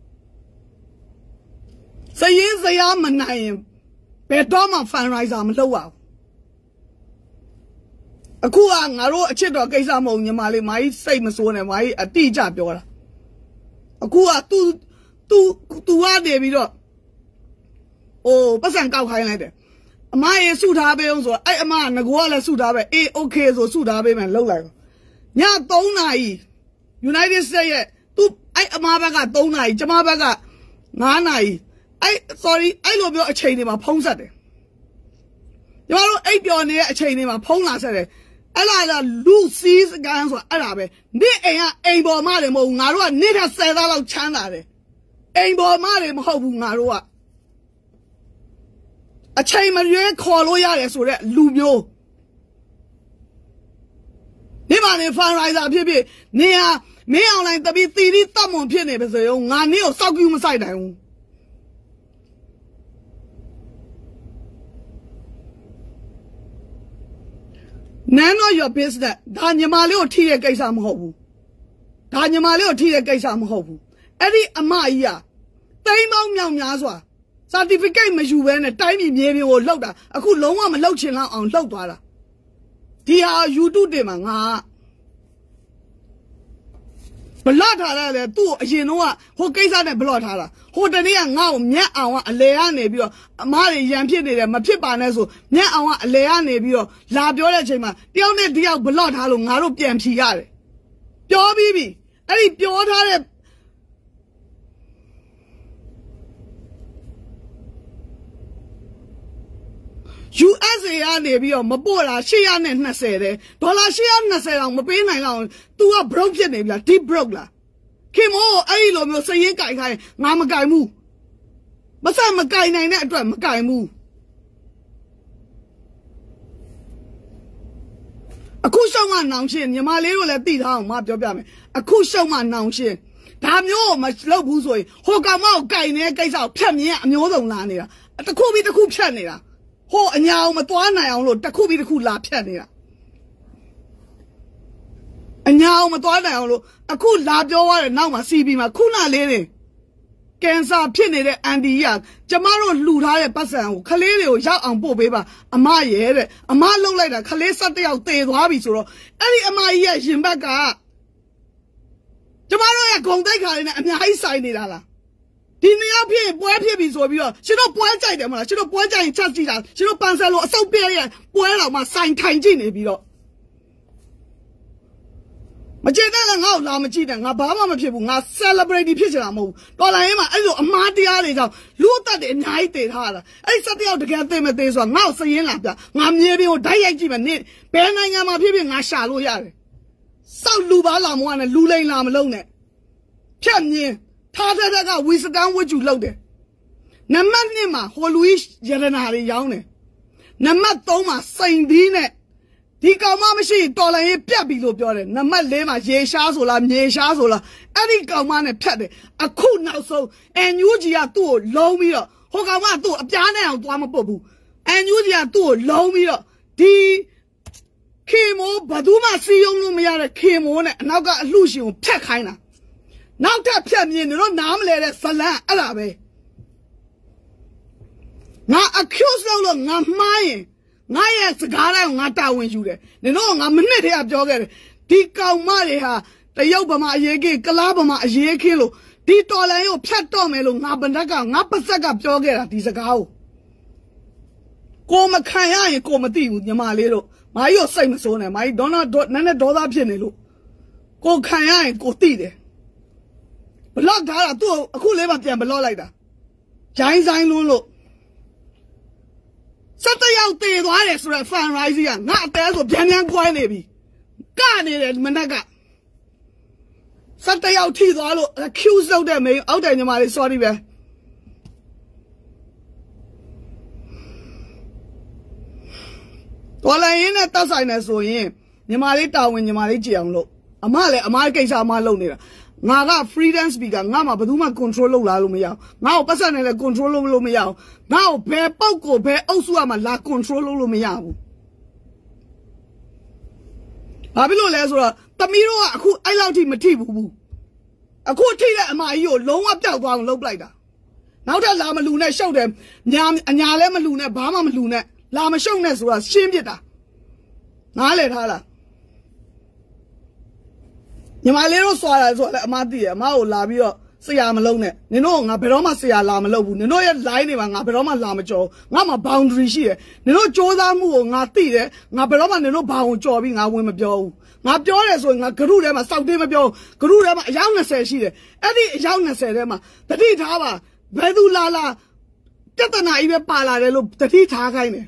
[SPEAKER 4] စရင်စရာမနိုင်ရင်ဘယ်တော့မှ fundraiser မလုပ်အောင်အခုကငါတို့အချစ်တော်ကိစ္စမဟုတ်ညီမလေးမာကြီးစိတ်မစိုးနဲ့မာကြီးအတိအကျပြောတာအခုက तू तू तू ကနေပြီးတော့ဟိုပတ်စံကောက်ခိုင်းလိုက်တယ်အမရေစုထားပေးအောင်ဆိုအဲ့အမကငကိုကလည်းစုထားပဲအေး okay ဆိုစုထားပေးမယ်လှုပ်လိုက်ညthreeနာရီ United States ရဲ့ तू အဲ့အမဘက်ကthreeနာရီကျမဘက်ကfiveနာရီအဲ့ sorry အဲ့လိုမျိုးအချိန်တွေမှာဖုံးဆက်တယ်ကျမတို့အိပ်ပျော်နေတဲ့အချိန်တွေမှာဖုံးလာဆက်တယ်အဲ့လာကလူစီးစကန်ဆိုတာအဲ့ဒါပဲနေ့အိမ်ကအိမ်ပေါ်မှလည်းမဟုတ်ဘူးငါတို့ကနေ့ထက်tenသားလောက်ချမ်းသာတယ်အိမ်ပေါ်မှလည်းမဟုတ်ဘူးငါတို့ကအချိန်မရွေးခေါ်လို့ရတယ်ဆိုတဲ့လူမျိုးဒီမှာနေ fundraiser ဖြစ်ဖြစ်နေဟာမင်းအောင်လိုင်းတပီးတီတီတတ်မွန်ဖြစ်နေပါစေရောငါနေ့ကိုစောက်ကူးမဆိုင်နိုင်ဘူးNone of your business. ဒါညီမလေးကိုထိတဲ့ကိစ္စမဟုတ်ဘူးဒါညီမလေးကိုထိတဲ့ကိစ္စမဟုတ်ဘူးအဲ့ဒီအမကြီးကတိမ်ပေါင်းမြောင်များစွာ certificate မယူဘဲနဲ့တိုင်းပြည်မြေပြင်ကိုလှုပ်တာအခုလုံးဝမလှုပ်ချင်လောက်အောင်လှုပ်သွားတာဒီဟာ YouTube တင်မှာငါဘလော့ထားရတယ်သူ့အရင်တော့ဟိုကိစ္စနဲ့ဘလော့ထားတာဟိုတနေ့ကငါ့ကိုမြက်အောင်ကအလဲကနေပြီးတော့အမားတွေရန်ဖြစ်နေတယ်မဖြစ်ပါနဲ့ဆိုမြက်အောင်ကအလဲကနေပြီးတော့လာပြောတဲ့အချိန်မှာတယောက်နဲ့တယောက်ဘလော့ထားလို့ငါတို့ပြန်ဖြီရတယ်ပြောပြီးပြီအဲ့ဒီပြောထားတဲ့U S A ကနေပြီးတော့မပို့တာeight hundred twentyတဲ့ဒေါ်လာeight hundred twentyတောင်မပေးနိုင်လောက် तू က broke ဖြစ်နေပြီလား deep broke လားခင်မို့အဲ့ဒီလိုမျိုးစရင်ကြိုင်ခိုင်းငါမကြိုင်ဘူးမဆက်မကြိုင်နိုင်တဲ့အတွက်မကြိုင်ဘူးအခုရှောင်းမနောင်ရှင်ညီမလေးတို့လည်းသိထားအောင်မပြောပြမယ်အခုရှောင်းမနောင်ရှင်ဒါမျိုးမလုပ်ဘူးဆိုရင်ဟိုကောင်မကိုကြိုင်နေတဲ့ကိစ္စကိုဖြတ်မြင်အမျိုးစုံလာနေတာတခုပြီးတခုဖြတ်နေတာဟိုအညာအောင်မသွားနိုင်အောင်လို့တစ်ခုပြီးတစ်ခုလာဖြတ်နေတာအညာအောင်မသွားနိုင်အောင်လို့အခုလာပြောရတဲ့နောက်မှာ C B မှာခုနလေးနေကင်ဆာဖြစ်နေတဲ့အန်တီကြီးကကျမတို့လှူထားတဲ့ပတ်စံကိုခလေးတွေကိုရောက်အောင်ပို့ပေးပါအမရဲ့တဲ့အမလှုပ်လိုက်တာခလေး၁၁ယောက်သေသွားပြီဆိုတော့အဲ့ဒီအမကြီးရဲ့ရင်ဘက်ကကျမတို့ရဲ့ဂုံတိတ်ခါလေးနဲ့အများကြီးဆိုင်နေတာလားဒီနေ့အဖြစ်ပွဲဖြစ်ပြီဆိုပြီးတော့ရှင်တို့ပွဲကြိုက်တယ်မလားရှင်တို့ပွဲကြိုက်ရင်ချက်ကြည့်တာရှင်တို့ပန်ဆယ်လိုအစုပ်ပြဲရဲ့ပွဲတော်မှာစိုင်ထိုင်ကြည့်နေပြီးတော့မကြည့်တဲ့ငါ့ကိုလာမကြည့်နဲ့ငါဘာမှမဖြစ်ဘူးငါ celebrity ဖြစ်ချင်တာမဟုတ်ဘူးတော်လိုင်းမှာအဲ့လိုအမားတရားတွေကြောင့်လူအသက်တွေအများကြီးတည်ထားတာအဲ့၁၁ယောက်တကယ်သိမသေးဆိုတာငါ့ကိုစရင်လာပြငါမြေပြင်ကိုဓာတ်ရိုက်ကြည့်မယ်နေ့ဘယ်နိုင်ငံမှာဖြစ်ဖြစ်ငါရှာလို့ရတယ်စောက်လူပါလာမွားနဲ့လူလိန်လာမလုံးနဲ့ဖြတ်မြင်ထားတဲ့ကဝီစတန်ဝတ်ကျူလောက်တယ်နံပါတ်twoမှာဟိုလူကြီးရတနာတွေရောင်းတယ်နံပါတ်threeမှာစိန်သီးနဲ့ဒီကောင်မမရှိတော်လိုင်းရေးပြတ်ပြီလို့ပြောတယ်နံပါတ်fourမှာရေရှားဆိုလားမြေရှားဆိုလားအဲ့ဒီကောင်မနဲ့ဖြတ်တယ်အခုနောက်ဆုံးအန်ယူဂျီကသူ့ကိုလုံးပြီးတော့ဟိုကောင်မသူ့အပြားနဲ့အောင်သွားမပုတ်ဘူးအန်ယူဂျီကသူ့ကိုလုံးပြီးတော့ဒီခေမိုးဘသူမှစီယုံလို့မရတဲ့ခေမိုးနဲ့အနောက်ကအလှရှင်ကိုဖြတ်ခိုင်းတာနောက်ထပ်ဖြတ်မြင်တို့နားမလဲတဲ့ဇလန်အဲ့ဒါပဲငါ accuse လုပ်လို့ငါမှားရင်ငါရဲ့စကားတိုင်းငါတာဝန်ယူတယ်နင်တို့ငါမနစ်တည်းကပြောခဲ့တယ်ဒီကောင်မတွေဟာတရုတ်ဗမာအရေးကြီးကလားဗမာအရေးခင်းလို့ဒီတော်လန်ကိုဖြတ်တော့မယ်လို့ငါဗဒက်ကငါပါဇက်ကပြောခဲ့တာဒီစကားကိုကိုမခံရရင်ကိုမသိဘူးညီမလေးတို့မာကြီးကိုစိတ်မစိုးနဲ့မာကြီးဒေါနာနည်းနည်းဒေါသဖြစ်နေလို့ကိုခံရရင်ကိုသိတယ်ဘလော့ထားတာသူ့အခုလေးမှပြန်ဘလော့လိုက်တာဂျိုင်းဆိုင်လွန်းလို့စက်တယောက်တည်သွားတယ်ဆိုတော့ fundraise ကငါအတဲဆိုပြန်ပြန်ခွိုင်းနေပြီကနေတယ်မနက်ကစက်တယောက်ထိသွားလို့ accuse လုပ်တဲ့မေးအောက်တိုင်ညီမလေး sorry ပဲတော်လည်းရင်းနဲ့တက်ဆိုင်နေဆိုရင်ညီမလေးတာဝန်ညီမလေးကြည့်အောင်လို့အမလည်းအမကိစ္စအမလုပ်နေတာငါက freedom speaker ငါမှဘယ်သူမှ control လုပ်လာလို့မရအောင်ငါ့ကိုပတ်စံနဲ့လည်း control လုပ်လို့မရအောင်ငါ့ကိုဘယ်ပုတ်ကိုဘယ်အုပ်စုကမှလာ control လုပ်လို့မရဘူးဘာဖြစ်လို့လဲဆိုတော့တမီးတို့ကအခုအဲ့လောက်ထိမထိဘူးဘူးအခုထိတဲ့အမကြီးကိုလုံးဝပျောက်သွားအောင်လုပ်လိုက်တာနောက်ထပ်လာမလူနဲ့ရှုပ်တယ်ညာအညာလည်းမလူနဲ့ဘာမှမလူနဲ့လာမရှုပ်နဲ့ဆိုတာရှင်းပြတာနားလည်ထားလားညီမလေးတို့စွာတယ်ဆိုတော့အမသိတယ်အမကိုလာပြီးတော့ဆရာမလုံးနဲ့နင်တို့ငါဘယ်တော့မှဆရာလာမလုပ်ဘူးနင်တို့ရဲ့ line တွေမှာငါဘယ်တော့မှလာမကြော်ငါမှာ boundary ရှိတယ်နင်တို့စ조사မှုကိုငါသိတယ်ငါဘယ်တော့မှနင်တို့ဘာဝင်ကြော်ပြီးငါဝင်မပြောဘူးငါပြောတယ်ဆိုရင်ငါဂရုထဲမှာစောက်သေးမပြောဂရုထဲမှာအယောက်20ရှိတယ်အဲ့ဒီအယောက်20ထဲမှာတတိထားပါဘယ်သူလာလာပြဿနာကြီးပဲပါလာတယ်လို့တတိထားခိုင်းတယ်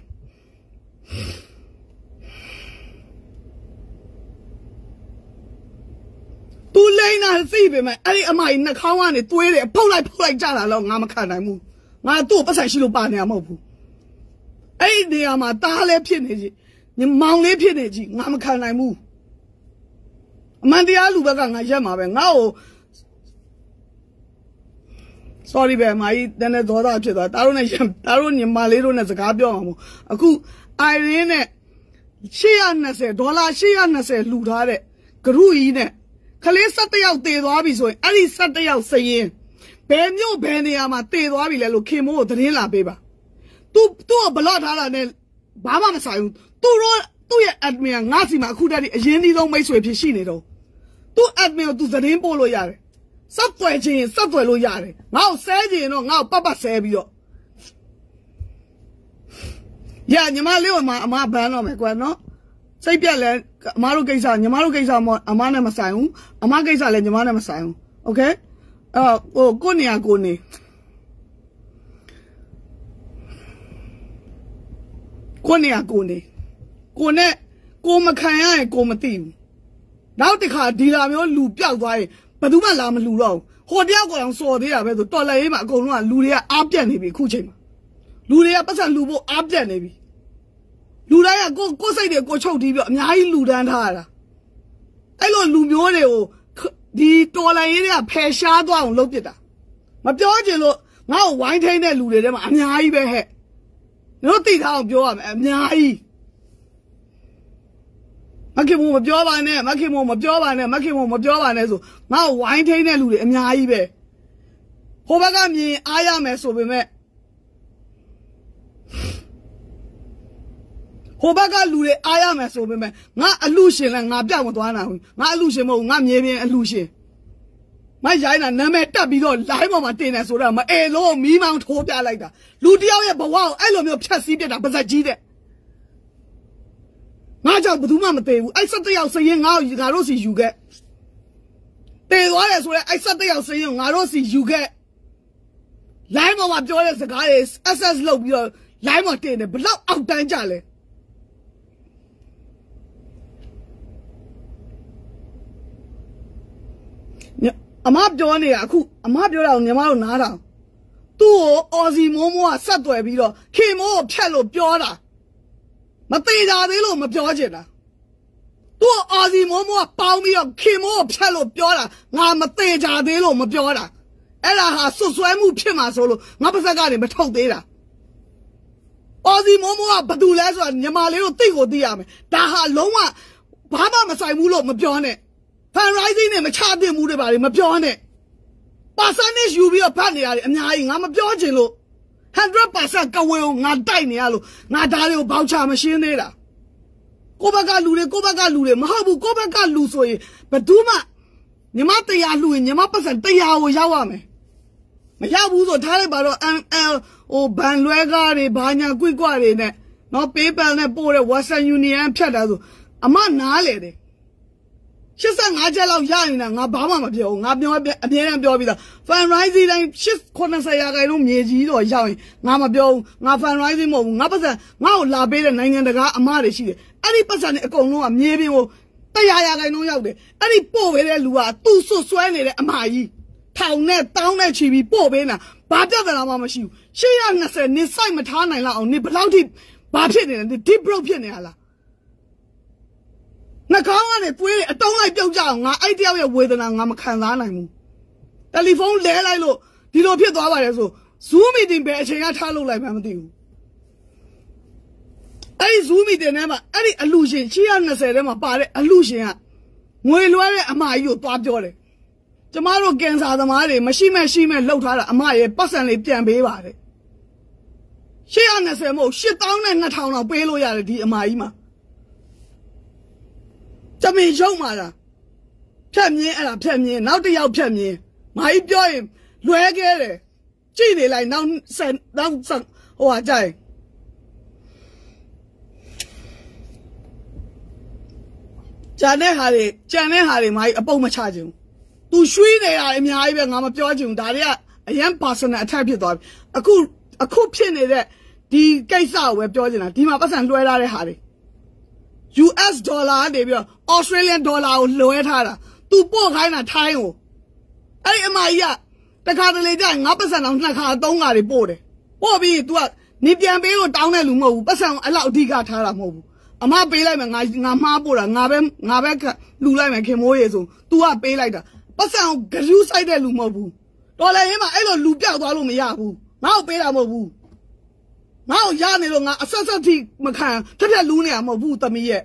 [SPEAKER 4] သူလိမ့်တာသိပြီမဲ့အဲ့ဒီအမကြီးနှာခေါင်းကနေသွေးတယ်ဖုတ်လိုက်ဖုတ်လိုက်ကြတာတော့ငါမခံနိုင်ဘူးငါသူ့ပတ်ဆိုင်ရှိလို့ပါနေမှာမဟုတ်ဘူးအဲ့ဒီနေရာမှာတားလဲဖြစ်နေကြီးညမောင်လေးဖြစ်နေကြီးငါမခံနိုင်ဘူးအမှန်တရားလူဘက်ကငါရက်မှာပဲငါ့ကို sorry ပဲအမကြီးတန်းတဲ့ဒေါသဖြစ်သွားတားတို့နဲ့တားတို့ညီမလေးတို့နဲ့စကားပြောမှာမို့အခု Irene နဲ့eight hundred twentyဒေါ်လာeight hundred twentyလှူထားတဲ့ဂရုကြီးနဲ့ခလေးsevenယောက်တည်သွားပြီဆိုရင်အဲ့ဒီsevenယောက်စရင်ဘယ်မျိုးဘယ်နေရာမှာတည်သွားပြီလဲလို့ခင်မိုးကိုသတင်းလာပေးပါသူသူ့ကိုဘလော့ထားတာနဲ့ဘာမှမဆိုင်ဘူးသူတို့သူ့ရဲ့ admin ကငါစီမှာအခုတည်းကအရင်ဒီဆုံးမိတ်ဆွေဖြစ်ရှိနေတော့သူ့ admin ကိုသူသတင်းပို့လို့ရတယ်စက်သွယ်ချင်းစက်သွယ်လို့ရတယ်ငါ့ကိုဆဲချင်တော့ငါ့ကိုပတ်ပတ်ဆဲပြီးတော့ရညီမလေးကအမအမဘန်းတော့မယ်ကွာနော်စိတ်ပြက်လဲအမတို့ကိစ္စညီမတို့ကိစ္စမအမနဲ့မဆိုင်ဘူးအမကိစ္စလည်းညီမနဲ့မဆိုင်ဘူးโอเคအော်ဟိုကိုနေရကိုနေကိုနေရကိုနေကိုနဲ့ကိုမခံရရင်ကိုမသိဘူးနောက်တစ်ခါဒီလာမျိုးလူပျောက်သွားရင်ဘယ်သူမှလာမလူတော့ဟိုတယောက်ကောင်စော်သေးတာပဲဆိုတော်လည်းရေးမှာအကုန်လုံးကလူတွေကအားပြတ်နေပြီအခုချိန်မှာလူတွေကပတ်စံလူဖို့အားပြတ်နေပြီလူတိုင်းကကိုကိုစိတ်တွေကိုချုပ်တီးပြီးအများကြီးလူတန်းထားရတာအဲ့လိုလူမျိုးတွေကိုဒီတော်လည်းရေးတွေကဖယ်ရှားသွားအောင်လုပ်ပစ်တာမပြောချင်လို့ငါ့ကိုဝိုင်းထိန်တဲ့လူတွေထဲမှာအများကြီးပဲဟဲ့တို့သိထားအောင်ပြောရမယ်အများကြီးမခင်မို့မပြောပါနဲ့မခင်မို့မပြောပါနဲ့မခင်မို့မပြောပါနဲ့ဆိုငါ့ကိုဝိုင်းထိန်တဲ့လူတွေအများကြီးပဲဟိုဘက်ကမြင်အားရမယ်ဆိုပေမဲ့ဟိုဘက်ကလူတွေအားရမယ်ဆိုပေမဲ့ငါအလူရှင်လဲငါပြောက်မသွားနိုင်ဘူးငါအလူရှင်မဟုတ်ငါမြေပြင်အလူရှင်မရိုင်းတာနာမည်တက်ပြီးတော့ line ပေါ်မှာတင်နေဆိုတော့မအေလို့မီးမောင်ထိုးပြလိုက်တာလူတယောက်ရဲ့ဘဝကိုအဲ့လိုမျိုးဖြတ်စည်းပြတာပါဇက်ကြီးတဲ့ငါကြောင့်ဘယ်သူမှမသေးဘူးအဲ့sevenယောက်စရင်ငါငါတို့စီယူခဲ့တေသွားတယ်ဆိုတော့အဲ့sevenယောက်စရင်ငါတို့စီယူခဲ့ line ပေါ်မှာပြောတဲ့စကားတွေ access လုပ်ပြီးတော့ line ပေါ်တင်တယ်ဘလောက်အောက်တန်းကြလဲအမပြောနေတာအခုအမပြောတာကိုညီမတို့နားထောင်သူ့ကိုအော်စီမိုးမိုးကဆက်သွယ်ပြီးတော့ခင်မိုးကိုဖြတ်လို့ပြောတာမသေးကြသေးလို့မပြောချင်တာသူ့အော်စီမိုးမိုးကပေါင်းပြီးတော့ခင်မိုးကိုဖြတ်လို့ပြောတာငါမသေးကြသေးလို့မပြောတာအဲ့ဒါဟာဆွဆွဲမှုဖြစ်မှာဆိုလို့ငါပါဇက်ကနေမထုတ်သေးတာအော်စီမိုးမိုးကဘာတူလဲဆိုတာညီမလေးတို့သိကိုသိရမယ်ဒါဟာလုံးဝဘာမှမဆိုင်ဘူးလို့မပြောနဲ့fundraising နဲ့မချတင်မှုတွေပါလေမပြောနဲ့ percentage ယူပြီးတော့ဖတ်နေရတယ်အများကြီးငါမပြောချင်လို့one hundred percent ကဝေကိုငါတိုက်နေရလို့ငါဒါတွေကိုဘောက်ချမရှင်းသေးတာကိုဘက်ကလူတွေကိုဘက်ကလူတွေမဟုတ်ဘူးကိုဘက်ကလူဆိုရင်ဘယ်သူမှညီမတရားလူရင်ညီမပတ်စံတရားကိုရောက်ရမယ်မရောက်ဘူးဆိုထားလိုက်ပါတော့ M L ဟိုဘန်လွဲကားတွေဘာညာကွိကွတွေနဲ့နော် PayPal နဲ့ပို့တဲ့ Western Union ဖြတ်တာဆိုအမနားလေတယ်eighty-fiveချက်လောက်ရရင်ငါဘာမှမပြောဘူးငါပြောအမြဲတမ်းပြောပြီးသား fundraising တိုင်းeightyရာခိုင်နှုန်းမြေကြီးတော့ရောက်ရင်ငါမပြောဘူးငါ fundraising မဟုတ်ဘူးငါပတ်စံငါ့ကိုလာပေးတဲ့နိုင်ငံတကာအမတွေရှိတယ်အဲ့ဒီပတ်စံတွေအကုန်လုံးကမြေပြင်ကိုone hundredရာခိုင်နှုန်းရောက်တယ်အဲ့ဒီပို့ပေးတဲ့လူကသူ့ဆွဆွဲနေတဲ့အမကြီးထောင်နဲ့တောင်းနဲ့ချီပြီးပို့ပေးနေတာဘာပြဿနာမှမရှိဘူးeight hundred twentyနေစိုက်မထားနိုင်လောက်အောင်နေဘယ်လောက်ထိဘာဖြစ်နေလဲ deep broke ဖြစ်နေရလားနှာခေါင်းကနေပွေးအတုံးလိုက်ပြုတ်ကြအောင်ငါအဲ့တယောက်ရဲ့ဝေဒနာငါမခံစားနိုင်ဘူးတယ်လီဖုန်းလဲလိုက်လို့ဒီလိုဖြစ်သွားပါတယ်ဆို Zoom meeting ပဲအချိန်ကထားလို့လိုက်မှမသိဘူးအဲ့ဒီ Zoom meeting ထဲမှာအဲ့ဒီအလူရှင်eight hundred twentyထဲမှာပါတဲ့အလူရှင်ကငွေလွှဲတဲ့အမကြီးကိုသွားပြောတယ်ကျမတို့ကင်ဆာသမားတွေမရှိမဲ့ရှိမဲ့လှုပ်ထားတာအမရဲ့ပတ်စံလေးပြန်ပေးပါတယ်eight hundred twentyမဟုတ်eight thousand two thousandတော့ပေးလို့ရတယ်ဒီအမကြီးမှာတမင်ရုံမှာလားဖြတ်မြင်းအဲ့ဒါဖြတ်မြင်းနောက်တစ်ယောက်ဖြတ်မြင်းမာကြီးပြောရင်လွဲခဲ့တယ်ကြည့်နေလိုက်နောက်ဆယ်နောက်ဆက်ဟိုဟာကြိုင်ဂျန်တဲ့ဟာတွေဂျန်တဲ့ဟာတွေမာကြီးအပုတ်မချချင်ဘူးသူရွှေ့နေတာအများကြီးပဲငါမပြောချင်ဘူးဒါတွေကအရန် personal attack ဖြစ်သွားပြီအခုအခုဖြစ်နေတဲ့ဒီကိစ္စကိုပဲပြောချင်တာဒီမှာပတ်စံလွှဲထားတဲ့ဟာတွေ U S ဒေါ်လာနေပြီးတော့ Australian ဒေါ်လာကိုလွှဲထားတာသူပို့ခိုင်းတာထိုင်းကိုအဲ့ဒီအမကြီးကတခါတလေကျရင်ငါပတ်စံအောင်နှစ်ခါသုံးခါတွေပို့တယ်ပို့ပြီး तू ကနေပြန်ပေးလို့တောင်းတဲ့လူမဟုတ်ဘူးပတ်စံအဲ့လောက်အဓိကထားတာမဟုတ်ဘူးအမပေးလိုက်မယ်ငါငါမှားပို့တာငါပဲငါပဲလူလိုက်မယ်ခင်မိုးရေဆို तू ကပေးလိုက်တာပတ်စံကိုဂရုစိုက်တဲ့လူမဟုတ်ဘူးတော်လည်းရင်းမှာအဲ့လိုလူပြောက်သွားလို့မရဘူးငါ့ကိုပေးတာမဟုတ်ဘူးငါ့ကိုရနေလို့ငါအဆက်ဆက်ထိမခံဖြတ်ဖြတ်လူးနေတာမဟုတ်ဘူးသမီးရဲ့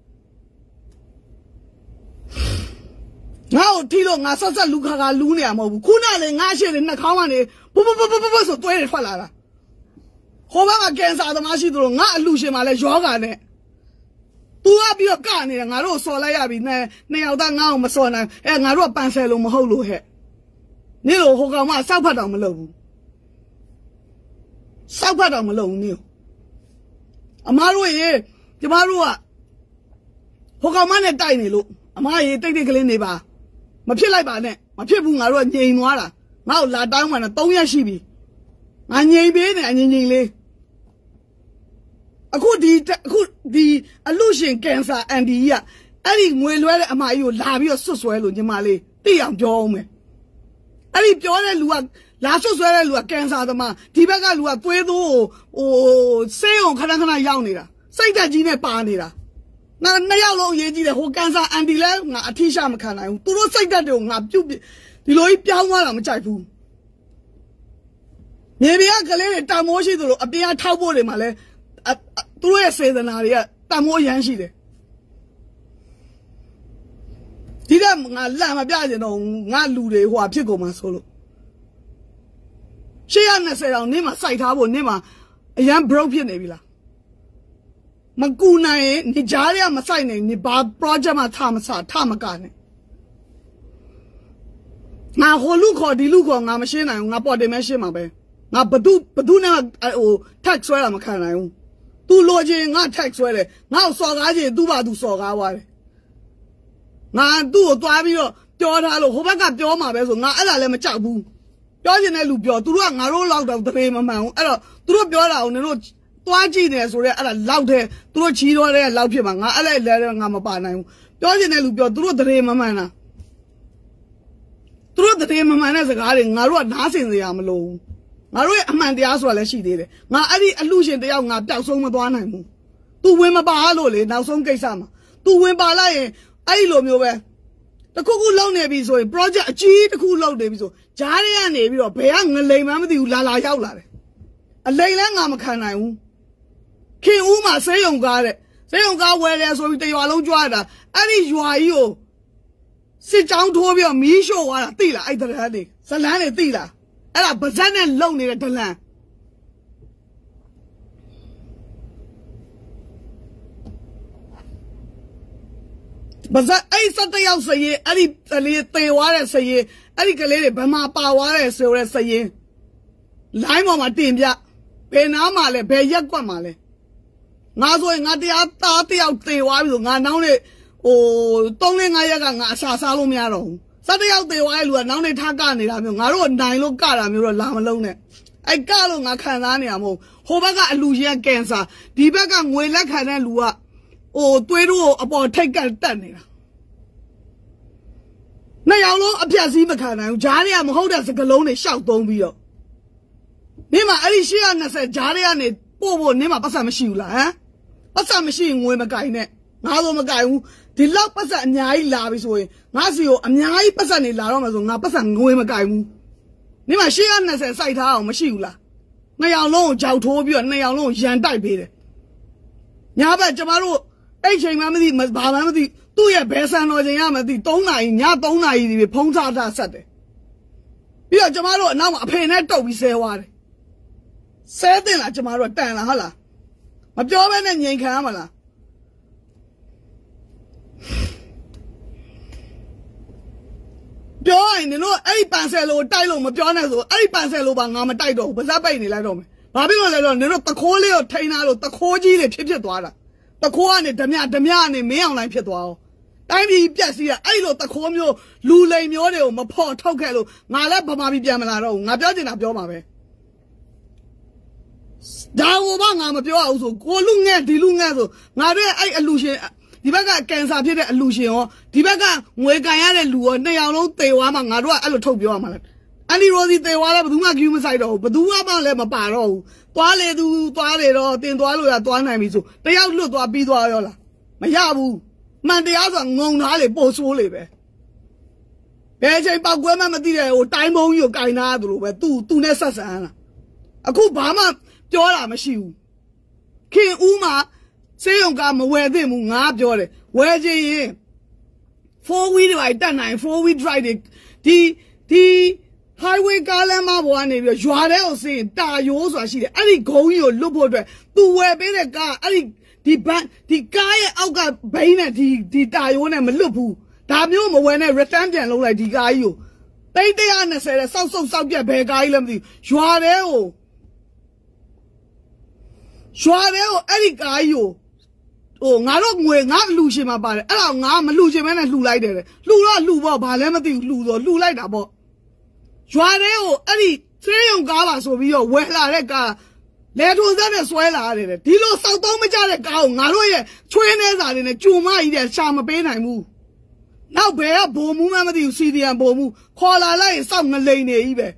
[SPEAKER 4] ငါ့ကိုထိလို့ငါဆက်ဆက်လူခါခါလူးနေတာမဟုတ်ဘူးခုနလေငါရှိတယ်နှာခေါင်းကနေဘဘဘဘဘဆိုတွဲနေထွက်လာတာဟိုဘက်ကကင်ဆာသမားရှိသလိုငါအလူရှင်မှလည်းယောဂါနဲ့သူကပြီးတော့ကနေတယ်ငါတို့စော်လိုက်ရပြီနဲ့နှစ်ယောက်သားငါ့ကိုမစော်နိုင်အဲငါတို့ကပန်ဆယ်လို့မဟုတ်လို့ဟဲ့နင်တို့ဟိုကောင်မစောက်ဖတ်တော့မလုပ်ဘူးစောက်ဖတ်တော့မလုပ်ဘူးနင်အမားတို့ရေကျမတို့ကဟိုကောင်မနဲ့တိုက်နေလို့အမားရေတိတ်တိတ်ကလေးနေပါမဖြစ်လိုက်ပါနဲ့မဖြစ်ဘူးငါတို့ကငြိမ်သွားတာငါ့ကိုလာတောင်းမှတော့သုံးရက်ရှိပြီငါငြိမ်ပေးနေအငြိမ်ငြိမ်လေးအခုဒီအခုဒီအလူရှင်ကင်ဆာအန်ဒီကြီးကအဲ့ဒီငွေလွှဲတဲ့အမကြီးကိုလာပြီးတော့ဆွတ်ဆွဲလို့ညီမလေးသိအောင်ပြောအောင်မယ်အဲ့ဒီပြောတဲ့လူကလာဆွတ်ဆွဲတဲ့လူကကင်ဆာသမားဒီဘက်ကလူကသွေးသိုးဟိုဆေးရုံခဏခဏရောက်နေတာစိတ်သက်ကြီးနဲ့ပါနေတာငါနှစ်ယောက်လုံးအရေးကြီးတယ်ဟိုကန်ဆာအန်တီလဲငါအထီးရှာမခံနိုင်ဘူးသူတို့စိတ်သက်တွေကိုငါပြုတ်ဒီလိုကြီးပြောင်းသွားတာမကြိုက်ဘူးမြေပြကလေးတွေတံမိုးရှိသလိုအပြင်ထောက်ဖို့တွေမှာလဲသူတို့ရဲ့စေတနာတွေကတံမိုးရမ်းရှိတယ်ဒီကငါလမ်းမပြချင်တော့ငါလူတွေဟိုဖြစ်ကုန်မှာဆိုလို့ရှေ့ရနှစ်ဆယ်တောင်နင်းမှာစိုက်ထားဖို့နင်းမှာအရန် broke ဖြစ်နေပြီလားမကူနိုင်ရင်ဒီကြားရမဆိုင်နိုင်ဒီဘာ project မှာထားမစားထားမကနေငါဟိုလူခေါ်ဒီလူခေါ်ငါမရှင်းနိုင်ဘူးငါပေါ်တယ်မဲရှင်းမှာပဲငါဘသူဘသူနဲ့ဟို tax ဆွဲတာမခံနိုင်ဘူးသူလိုချင်ငါ tax ဆွဲတယ်ငါ့ကိုစော်ကားချင်သူ့ဘာသူစော်ကားသွားတယ်ငါသူ့ကိုတွားပြီးတော့ပြောထားလို့ဟိုဘက်ကပြောမှာပဲဆိုငါအဲ့ဒါလည်းမကြောက်ဘူးပြောချင်တဲ့လူပြောသူတို့ကငါတို့လောက်တော့တရေမမှန်ဘူးအဲ့တော့သူတို့ပြောတာကိုနင်တို့သွားကြည့်နေဆိုတော့အဲ့ဒါလောက်တဲ့သူတို့ချီးတော့တဲ့လောက်ဖြစ်မှာငါအဲ့လဲလဲငါမပါနိုင်ဘူးပြောချင်တဲ့လူပြောသူတို့တရေမမှန်တာသူတို့တရေမမှန်တဲ့စကားတွေငါတို့ကနားဆင်စရာမလိုဘူးငါတို့ရဲ့အမှန်တရားဆိုတာလည်းရှိသေးတယ်ငါအဲ့ဒီအလူရှင်တယောက်ငါပျောက်ဆုံးမသွားနိုင်ဘူးသူဝင်မပါလို့လေနောက်ဆုံးကိစ္စမှာသူဝင်ပါလိုက်ရင်အဲ့ဒီလိုမျိုးပဲတခုခုလုံနေပြီဆိုရင် project အကြီးတခုလုံနေပြီဆိုဂျားတွေကနေပြီးတော့ဘယ်ကငလိမ်မှမသိဘူးလာလာရောက်လာတယ်အလိမ်လည်းငါမခံနိုင်ဘူးခင်ဦးမှာဆေးရုံကားတဲ့ဆေးရုံကားဝယ်တယ်ဆိုပြီးတရွာလုံးကြွားတာအဲ့ဒီရွာကြီးကိုစစ်ကြောင်းထိုးပြီးတော့မီးရှို့သွားတာသိလားအဲ့ဒလန်တွေဇလန်းတွေသိလားအဲ့ဒါဗဇက်နဲ့လုံနေတဲ့ဒလန်ဗဇက်အဲ့စတဲ့ရောက်စရင်အဲ့ဒီကလေးတေသွားတဲ့စရင်အဲ့ဒီကလေးတွေဘယ်မှာပါသွားတဲ့ဆိုတဲ့စရင်လိုင်းပေါ်မှာတင်ပြဘယ်နားမှာလဲဘယ်ရက်ကွက်မှာလဲငါဆိုရင်ငါတရားသားတယောက်တေသွားပြီဆိုငါနောက်နေဟိုသုံးလငါးရက်ကငါအစာစားလို့မရတော့ဘူးစတဲ့ရောက်တေသွားတဲ့လူကနောက်နေထားကနေတာမျိုးငါတို့နိုင်လို့ကတာမျိုးတော့လာမလုံးနဲ့အဲ့ကလို့ငါခံစားနေရမဟုတ်ဟိုဘက်ကအလူရှင်ကင်ဆာဒီဘက်ကငွေလက်ခံတဲ့လူကဟိုသွေးတို့အပေါ်ထိတ်ကတက်နေတာနှစ်ယောက်လုံးအပြတ်စည်းမခံနိုင်ဘူးဂျားတွေကမဟုတ်တဲ့စကလုံးတွေရှောက်သုံးပြီးတော့နင်းမှာအဲ့ဒီရှေ့ရနှစ်ဆယ်ဂျားတွေကနေပို့ဖို့နင်းမှာပတ်စံမရှိဘူးလားဟမ်ပတ်စံမရှိရင်ငွေမကင်နဲ့ငါဆိုမကင်ဘူးဒီလောက်ပတ်စံအများကြီးလာပြီဆိုရင်ငါစီကိုအများကြီးပတ်စံနေလာတော့မှဆိုငါပတ်စံငွေမကင်ဘူးနင်းမှာရှေ့ရနှစ်ဆယ်စိုက်ထားအောင်မရှိဘူးလားနှစ်ယောက်လုံးကိုကြောက်ထိုးပြီးတော့နှစ်ယောက်လုံးကိုရန်တိုက်ပေးတယ်ညာဘက်ကျမတို့အဲ့ချိန်မှမသိဘာမှမသိသူ့ရဲ့ဘယ်ဆန်တော်ချိန်ရမသိသုံးနာရီညသုံးနာရီဒီဖုံးစားထားဆက်တယ်ပြီးတော့ကျမတို့အနောက်မှာအဖေနဲ့တုတ်ပြီးဆဲသွားတယ်ဆဲတင်လားကျမတို့တန်လားဟုတ်လားမပြောဘဲနဲ့ငြိမ်ခံရမလားပြောရင်နင်တို့အဲ့ဒီပန်ဆယ်လိုတိုက်လို့မပြောနဲ့ဆိုအဲ့ဒီပန်ဆယ်လိုပါငါမတိုက်တော့ဘူးပါဇက်ပိတ်နေလိုက်တော့မယ်ဘာဖြစ်လို့လဲတော့နင်တို့တခိုးလေးကိုထိန်းထားလို့တခိုးကြီးတွေဖြစ်ဖြစ်သွားတာတခိုးကနေဓမြဓမြကနေမင်းအောင်လိုက်ဖြစ်သွားအောင်တိုင်းပြည်ပြက်စီးရအဲ့လိုတခိုးမျိုးလူလိမ်မျိုးတွေကိုမဖော်ထုတ်ခဲ့လို့ငါလည်းဗမာပြည်ပြန်မလာတော့ဘူးငါပြောချင်တာပြောမှာပဲဒါကိုဘာငါမပြောအောင်ဆိုကိုလူငဲ့ဒီလူငဲ့ဆိုငါတို့အဲ့အလူရှင်ဒီဘက်ကကင်ဆာဖြစ်တဲ့အလူရှင်ရောဒီဘက်ကငွေကန်ရတဲ့လူရောနှစ်ယောက်လုံးသေသွားမှငါတို့ကအဲ့လိုထုတ်ပြောရမှာလားအန်ဒီရိုစီသေသွားလဲဘယ်သူမှကျူးမဆိုင်တော့ဘူးဘယ်သူမှလည်းမပါတော့ဘူးသွားလေသူသွားလေတော့တင်သွားလို့ရသွားနိုင်ပြီဆိုတယောက်လွတ်သွားပြီးသွားရောလားမရဘူးမှန်တရားဆိုငုံသားလေပို့ဆိုးလေပဲဘယ်ချိန်ပောက်ကွဲမှမသိတဲ့ဟိုတိုင်းမုံကြီးကိုကင်နာသူလိုပဲသူသူနဲ့ဆက်ဆံလာအခုဘာမှပြောတာမရှိဘူးခင်ဦးမှာစေယုံကမဝယ်သင့်ဘူးငါပြောတယ်ဝယ်ချင်ရင် four wheel drive တက်နိုင် four wheel drive တွေဒီဒီ highway ကားလမ်းမပေါ်ကနေပြီးရွာထဲကိုစင်တာရိုးဆိုတာရှိတယ်အဲ့ဒီဂုံကြီးကိုလွတ်ဖို့အတွက်သူဝယ်ပေးတဲ့ကားအဲ့ဒီဒီဘန်ဒီကားရဲ့အောက်ကဘိန်းနဲ့ဒီဒီတာရိုးနဲ့မလွတ်ဘူးဒါမျိုးမဝယ်နဲ့ return ပြန်လုပ်လိုက်ဒီကားကြီးကိုတိတ်တစ်ရာနှစ်ဆယ်တဲ့စောက်စုပ်စောက်ပြက်ဘယ်ကားကြီးလဲမသိဘူးရွာထဲကိုရွာထဲကိုအဲ့ဒီကားကြီးကိုဟိုငါတို့ငွေငါလှူရှင်မှာပါတယ်အဲ့ဒါငါမလှူရှင်မဲနဲ့လှူလိုက်တယ်လေလှူတော့လှူပေါ့ဘာလဲမသိဘူးလှူတော့လှူလိုက်တာပေါ့ရွာထဲကိုအဲ့ဒီစေးရုံကားပါဆိုပြီးတော့ဝယ်လာတဲ့ကားလေထုံစက်နဲ့ဆွဲလာရတယ်ဒီလိုစောက်သုံးမကြတဲ့ကားကိုငါတို့ရဲ့ချွေးနေစာတွေနဲ့ကြုံမကြီးတဲ့ရှာမပေးနိုင်ဘူးနောက်ဘယ်ကဘုံမူးမှမသိဘူးစီဒီယံဘုံမူးခေါ်လာလိုက်ရင်စောက်ငလိန်နေကြီးပဲ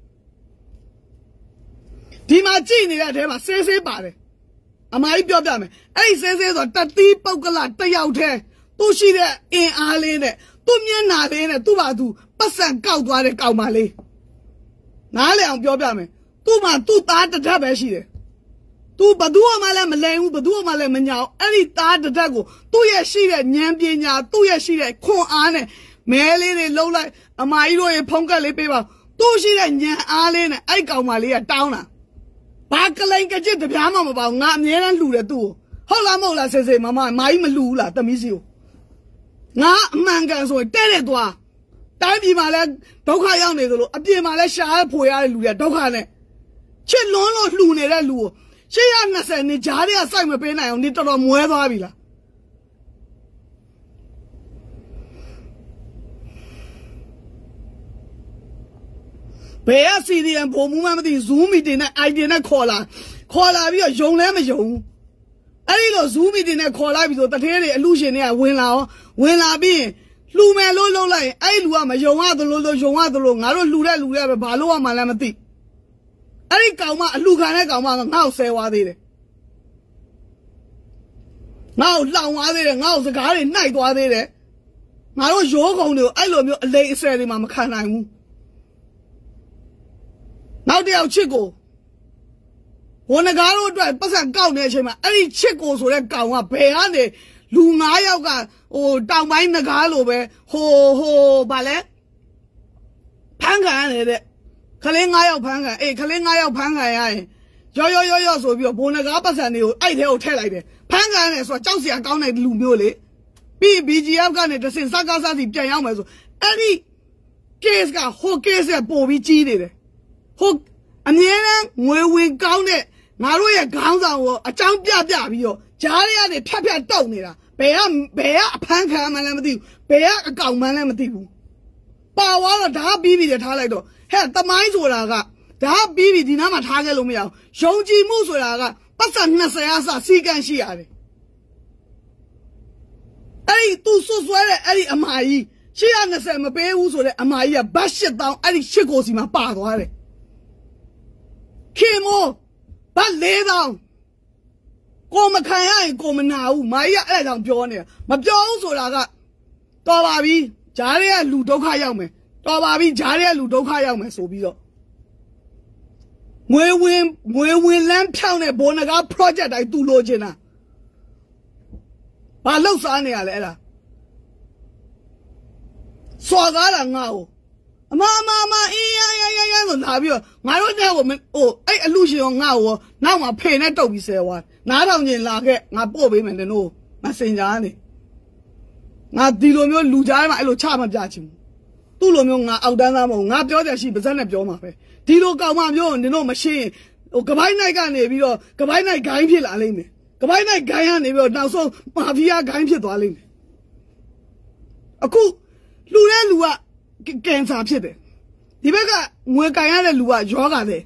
[SPEAKER 4] ဒီမှာကြည့်နေတဲ့အထဲမှာစေးစေးပါတယ်အမကြီးပြောပြမယ်အဲ့ဒီစေးစေးဆိုတတိပုတ်ကလတယောက်တည်းသူရှိတဲ့အင်အားလေးနဲ့သူမျက်နှာလေးနဲ့သူ့ဘာသူပတ်စံကောက်သွားတဲ့ကောင်မလေးနားလည်အောင်ပြောပြမယ်သူ့မှာသူ့သားတစ်ထပ်ပဲရှိတယ်သူဘသူ့မှလည်းမလိမ်ဘူးဘသူ့မှလည်းမညာဘူးအဲ့ဒီသားတစ်ထပ်ကိုသူ့ရဲ့ရှိတဲ့ဉာဏ်ပညာသူ့ရဲ့ရှိတဲ့ခွန်အားနဲ့မဲလေးတွေလှုပ်လိုက်အမကြီးတို့ရေဖုံးကက်လေးပေးပါသူ့ရှိတဲ့ဉာဏ်အားလေးနဲ့အဲ့ကောင်မလေးကတောင်းတာဘာကလိန်ကကြစ်တပြားမှမပေါ့ငါအမြဲတမ်းလှူတယ်သူ့ကိုဟုတ်လားမဟုတ်လားဆေးဆေးမမမာကြီးမလှူဘူးလားတမီးစီကိုငါအမှန်ကန်ဆိုရင်တဲ့တဲ့သွားတိုင်းပြည်မှာလည်းဒုက္ခရောက်နေသလိုအပြင်မှာလည်းရှားဖွေရတဲ့လူတွေဒုက္ခနဲ့ချစ်လွန်းလို့လှူနေတဲ့လူကိုရှေ့ရနှစ်ဆယ်နှစ်ကြားတွေကစိုက်မပေးနိုင်အောင်ဒီတော်တော်မွဲသွားပြီလားဘယ်အစီဒီယံဘုံမူးမှမသိ Zoom meeting နဲ့ idea နဲ့ခေါ်လာခေါ်လာပြီးတော့ယုံလဲမယုံအဲ့ဒီလို Zoom meeting နဲ့ခေါ်လိုက်ပြီးဆိုတထဲတွေအလူရှင်တွေကဝင်လာအောင်ဝင်လာပြီးရင်လှူမယ်လို့လုပ်လိုက်ရင်အဲ့လူကမယုံရသလိုလိုယုံရသလိုငါတို့လှူတဲ့လူတွေပဲဘာလို့မှလည်းမသိအဲ့ဒီကောင်မအလှခံတဲ့ကောင်မငါ့ကိုဆဲသွားသေးတယ်ငါ့ကိုလောင်သွားသေးတယ်ငါ့ကိုစကားတွေနှိုက်သွားသေးတယ်ငါတို့ရောကုန်တွေကိုအဲ့လိုမျိုးအလိမ်အဆယ်တွေမှမခံနိုင်ဘူးနောက်တစ်ယောက်ချစ်ကိုဝန်ကားတို့အတွက်ပတ်စံကောက်နေတဲ့အချိန်မှာအဲ့ဒီချစ်ကိုဆိုတဲ့ကောင်ကဘယ်ကနေလူငါးယောက်ကဟိုတောင်ပိုင်းငကားလိုပဲဟိုဟိုဗာလဲဖန်ခံရတယ်ခလေးငါးယောက်ဖန်ခံအေးခလေးငါးယောက်ဖန်ခံရရင်ရောရောရောရောဆိုပြီးတော့ဘုံငကားပတ်စံတွေကိုအဲ့ထဲကိုထည့်လိုက်တယ်ဖန်ခံရတယ်ဆိုတော့ကြောက်စရာကောင်းတဲ့လူမျိုးလေပြီး ဘီ ဂျီ အက်ဖ် ကနေတစင်စကားစားစီပြန်ရောက်မယ်ဆိုအဲ့ဒီ case ကဟို case ကပို့ပြီးကြီးနေတယ်ဟိုအမြဲတမ်းငွေဝင်ကောင်းတဲ့ငါတို့ရဲ့ခေါင်းဆောင်ကိုအကြောင်းပြပြပြီးတော့ဂျားတွေကနေဖြတ်ဖြတ်တောက်နေတာဘယ်ကဘယ်ကအဖမ်းခံမှန်းလည်းမသိဘူးဘယ်ကအကောင်မှန်းလည်းမသိဘူးပါသွားတော့ဒါပြီးပြီထားလိုက်တော့ဟဲ့တမိုင်းဆိုတာကဒါပြီးပြီဒီနားမှာထားခဲ့လို့မရအောင်ယုံကြည်မှုဆိုတာကပတ်စံနှစ်ဆယ်အစစီကံရှိရတယ်အဲ့ဒီသူဆွဆွဲတဲ့အဲ့ဒီအမကြီးရှစ်နှစ်ဆယ်မပေးဘူးဆိုတဲ့အမကြီးကဘတ်ရှစ်တောင်းအဲ့ဒီရှစ်ကိုစီမှာပါသွားတယ်ခင်မိုးဘတ်လေးတောင်းကိုမခံရရင်ကိုမနာဘူးမာကြီးကအဲ့ဒါကြောင့်ပြောနေတာမပြောဘူးဆိုတာကတော်ပါပြီဂျားတွေကလူဒုက္ခရောက်မယ်တော်ပါပြီဂျားတွေကလူဒုက္ခရောက်မယ်ဆိုပြီးတော့ငွေဝင်ငွေဝင်လမ်းဖြောင်းတဲ့ဘောနကား project တိုင်းသူ့လိုချင်တာဘာလောက်စားနေရလဲအဲ့ဒါစွာကားတာငါ့ကိုအမအမအမအေးရရရရဆိုလာပြီးတော့ငါတို့တဲ့ကိုဟိုအဲ့အလူရှင်ရောငါ့ကိုနောက်မှာဖေနဲ့တုတ်ပြီးဆဲသွားနားထောင်ကျင်လာခဲ့ငါပို့ပေးမယ်တင်တို့မစင်ကြားနေငါဒီလိုမျိုးလူကြားမှာအဲ့လိုချမပြချင်ဘူးသူ့လိုမျိုးငါအောက်တန်းသားမဟုတ်ငါပြောကြရှိပါစက်နဲ့ပြောမှာပဲဒီလိုကောင်မှပြောရင်နင်တို့မရှင်းဟိုကပိုင်းနိုင်ကနေပြီးတော့ကပိုင်းနိုင်ဂိုင်းဖြစ်လာလိမ့်မယ်ကပိုင်းနိုင်ဂိုင်းကနေပြီးတော့နောက်ဆုံးမာဖီးယားဂိုင်းဖြစ်သွားလိမ့်မယ်အခုလူတဲ့လူကကင်ဆာဖြစ်တယ်ဒီဘက်ကငွေကန်ရတဲ့လူကယောဂတယ်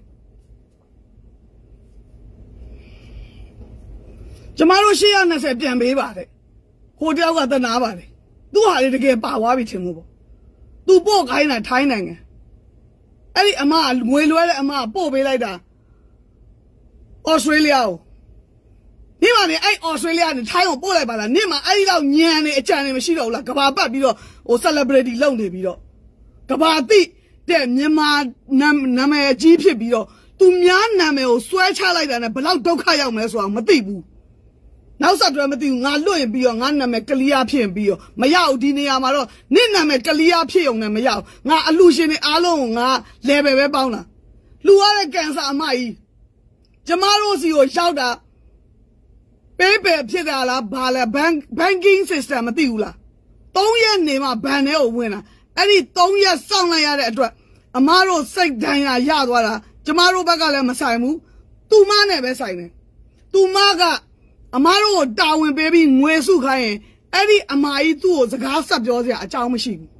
[SPEAKER 4] ကျမတို့ရှေ့ရ၂၀ပြန်ပေးပါတယ်ဟိုတယောက်ကတနာပါတယ်သူ့ဟာလေးတကယ်ပါသွားပြီထင်မို့ပေါ့သူပို့ခိုင်းတာထိုင်းနိုင်ငံအဲ့ဒီအမငွေလွှဲတဲ့အမပို့ပေးလိုက်တာဩစတြေးလျကိုဒီမှာနေအဲ့ဩစတြေးလျနဲ့ထိုင်းကိုပို့လိုက်ပါလားနေ့မှာအဲ့ဒီတော့ညံနေအကြံနေမရှိတော့ဘူးလားကဘာပတ်ပြီးတော့ဟို celebrity လုပ်နေပြီးတော့ကဘာတိတဲ့မြန်မာနာမည်ကြီးဖြစ်ပြီးတော့သူများနာမည်ကိုစွဲချလိုက်တာနဲ့ဘလောက်ဒုက္ခရောက်မလဲဆိုတာမသိဘူးနောက်ဆက်တွဲမသိဘူးငါလွတ်ရင်ပြီးတော့ငါနာမည်ကလီယာဖြစ်ရင်ပြီးတော့မရဘူးဒီနေရာမှာတော့နေ့နာမည်ကလီယာဖြစ်ုံနဲ့မရဘူးငါအလူရှင်တွေအားလုံးကိုငါ level ပဲပေါင်းတာလူရတဲ့ကင်ဆာအမကြီးကျမတို့စီကိုရောက်တာပေးပယ်ဖြစ်တာလားဘာလဲ bank banking system မသိဘူးလားသုံးရက်နေမှဘဏ်ထဲကိုဝင်တာအဲ့ဒီသုံးရက်စောင့်လိုက်ရတဲ့အတွက်အမားတို့စိတ်ဒဏ်ရာရသွားတာကျမတို့ဘက်ကလည်းမဆိုင်ဘူးသူမနဲ့ပဲဆိုင်တယ်သူမကအမားတို့ကိုတာဝန်ပေးပြီးငွေစုခိုင်းရင်အဲ့ဒီအမားကြီးသူ့ကိုစကားဆက်ပြောစရာအကြောင်းမရှိဘူး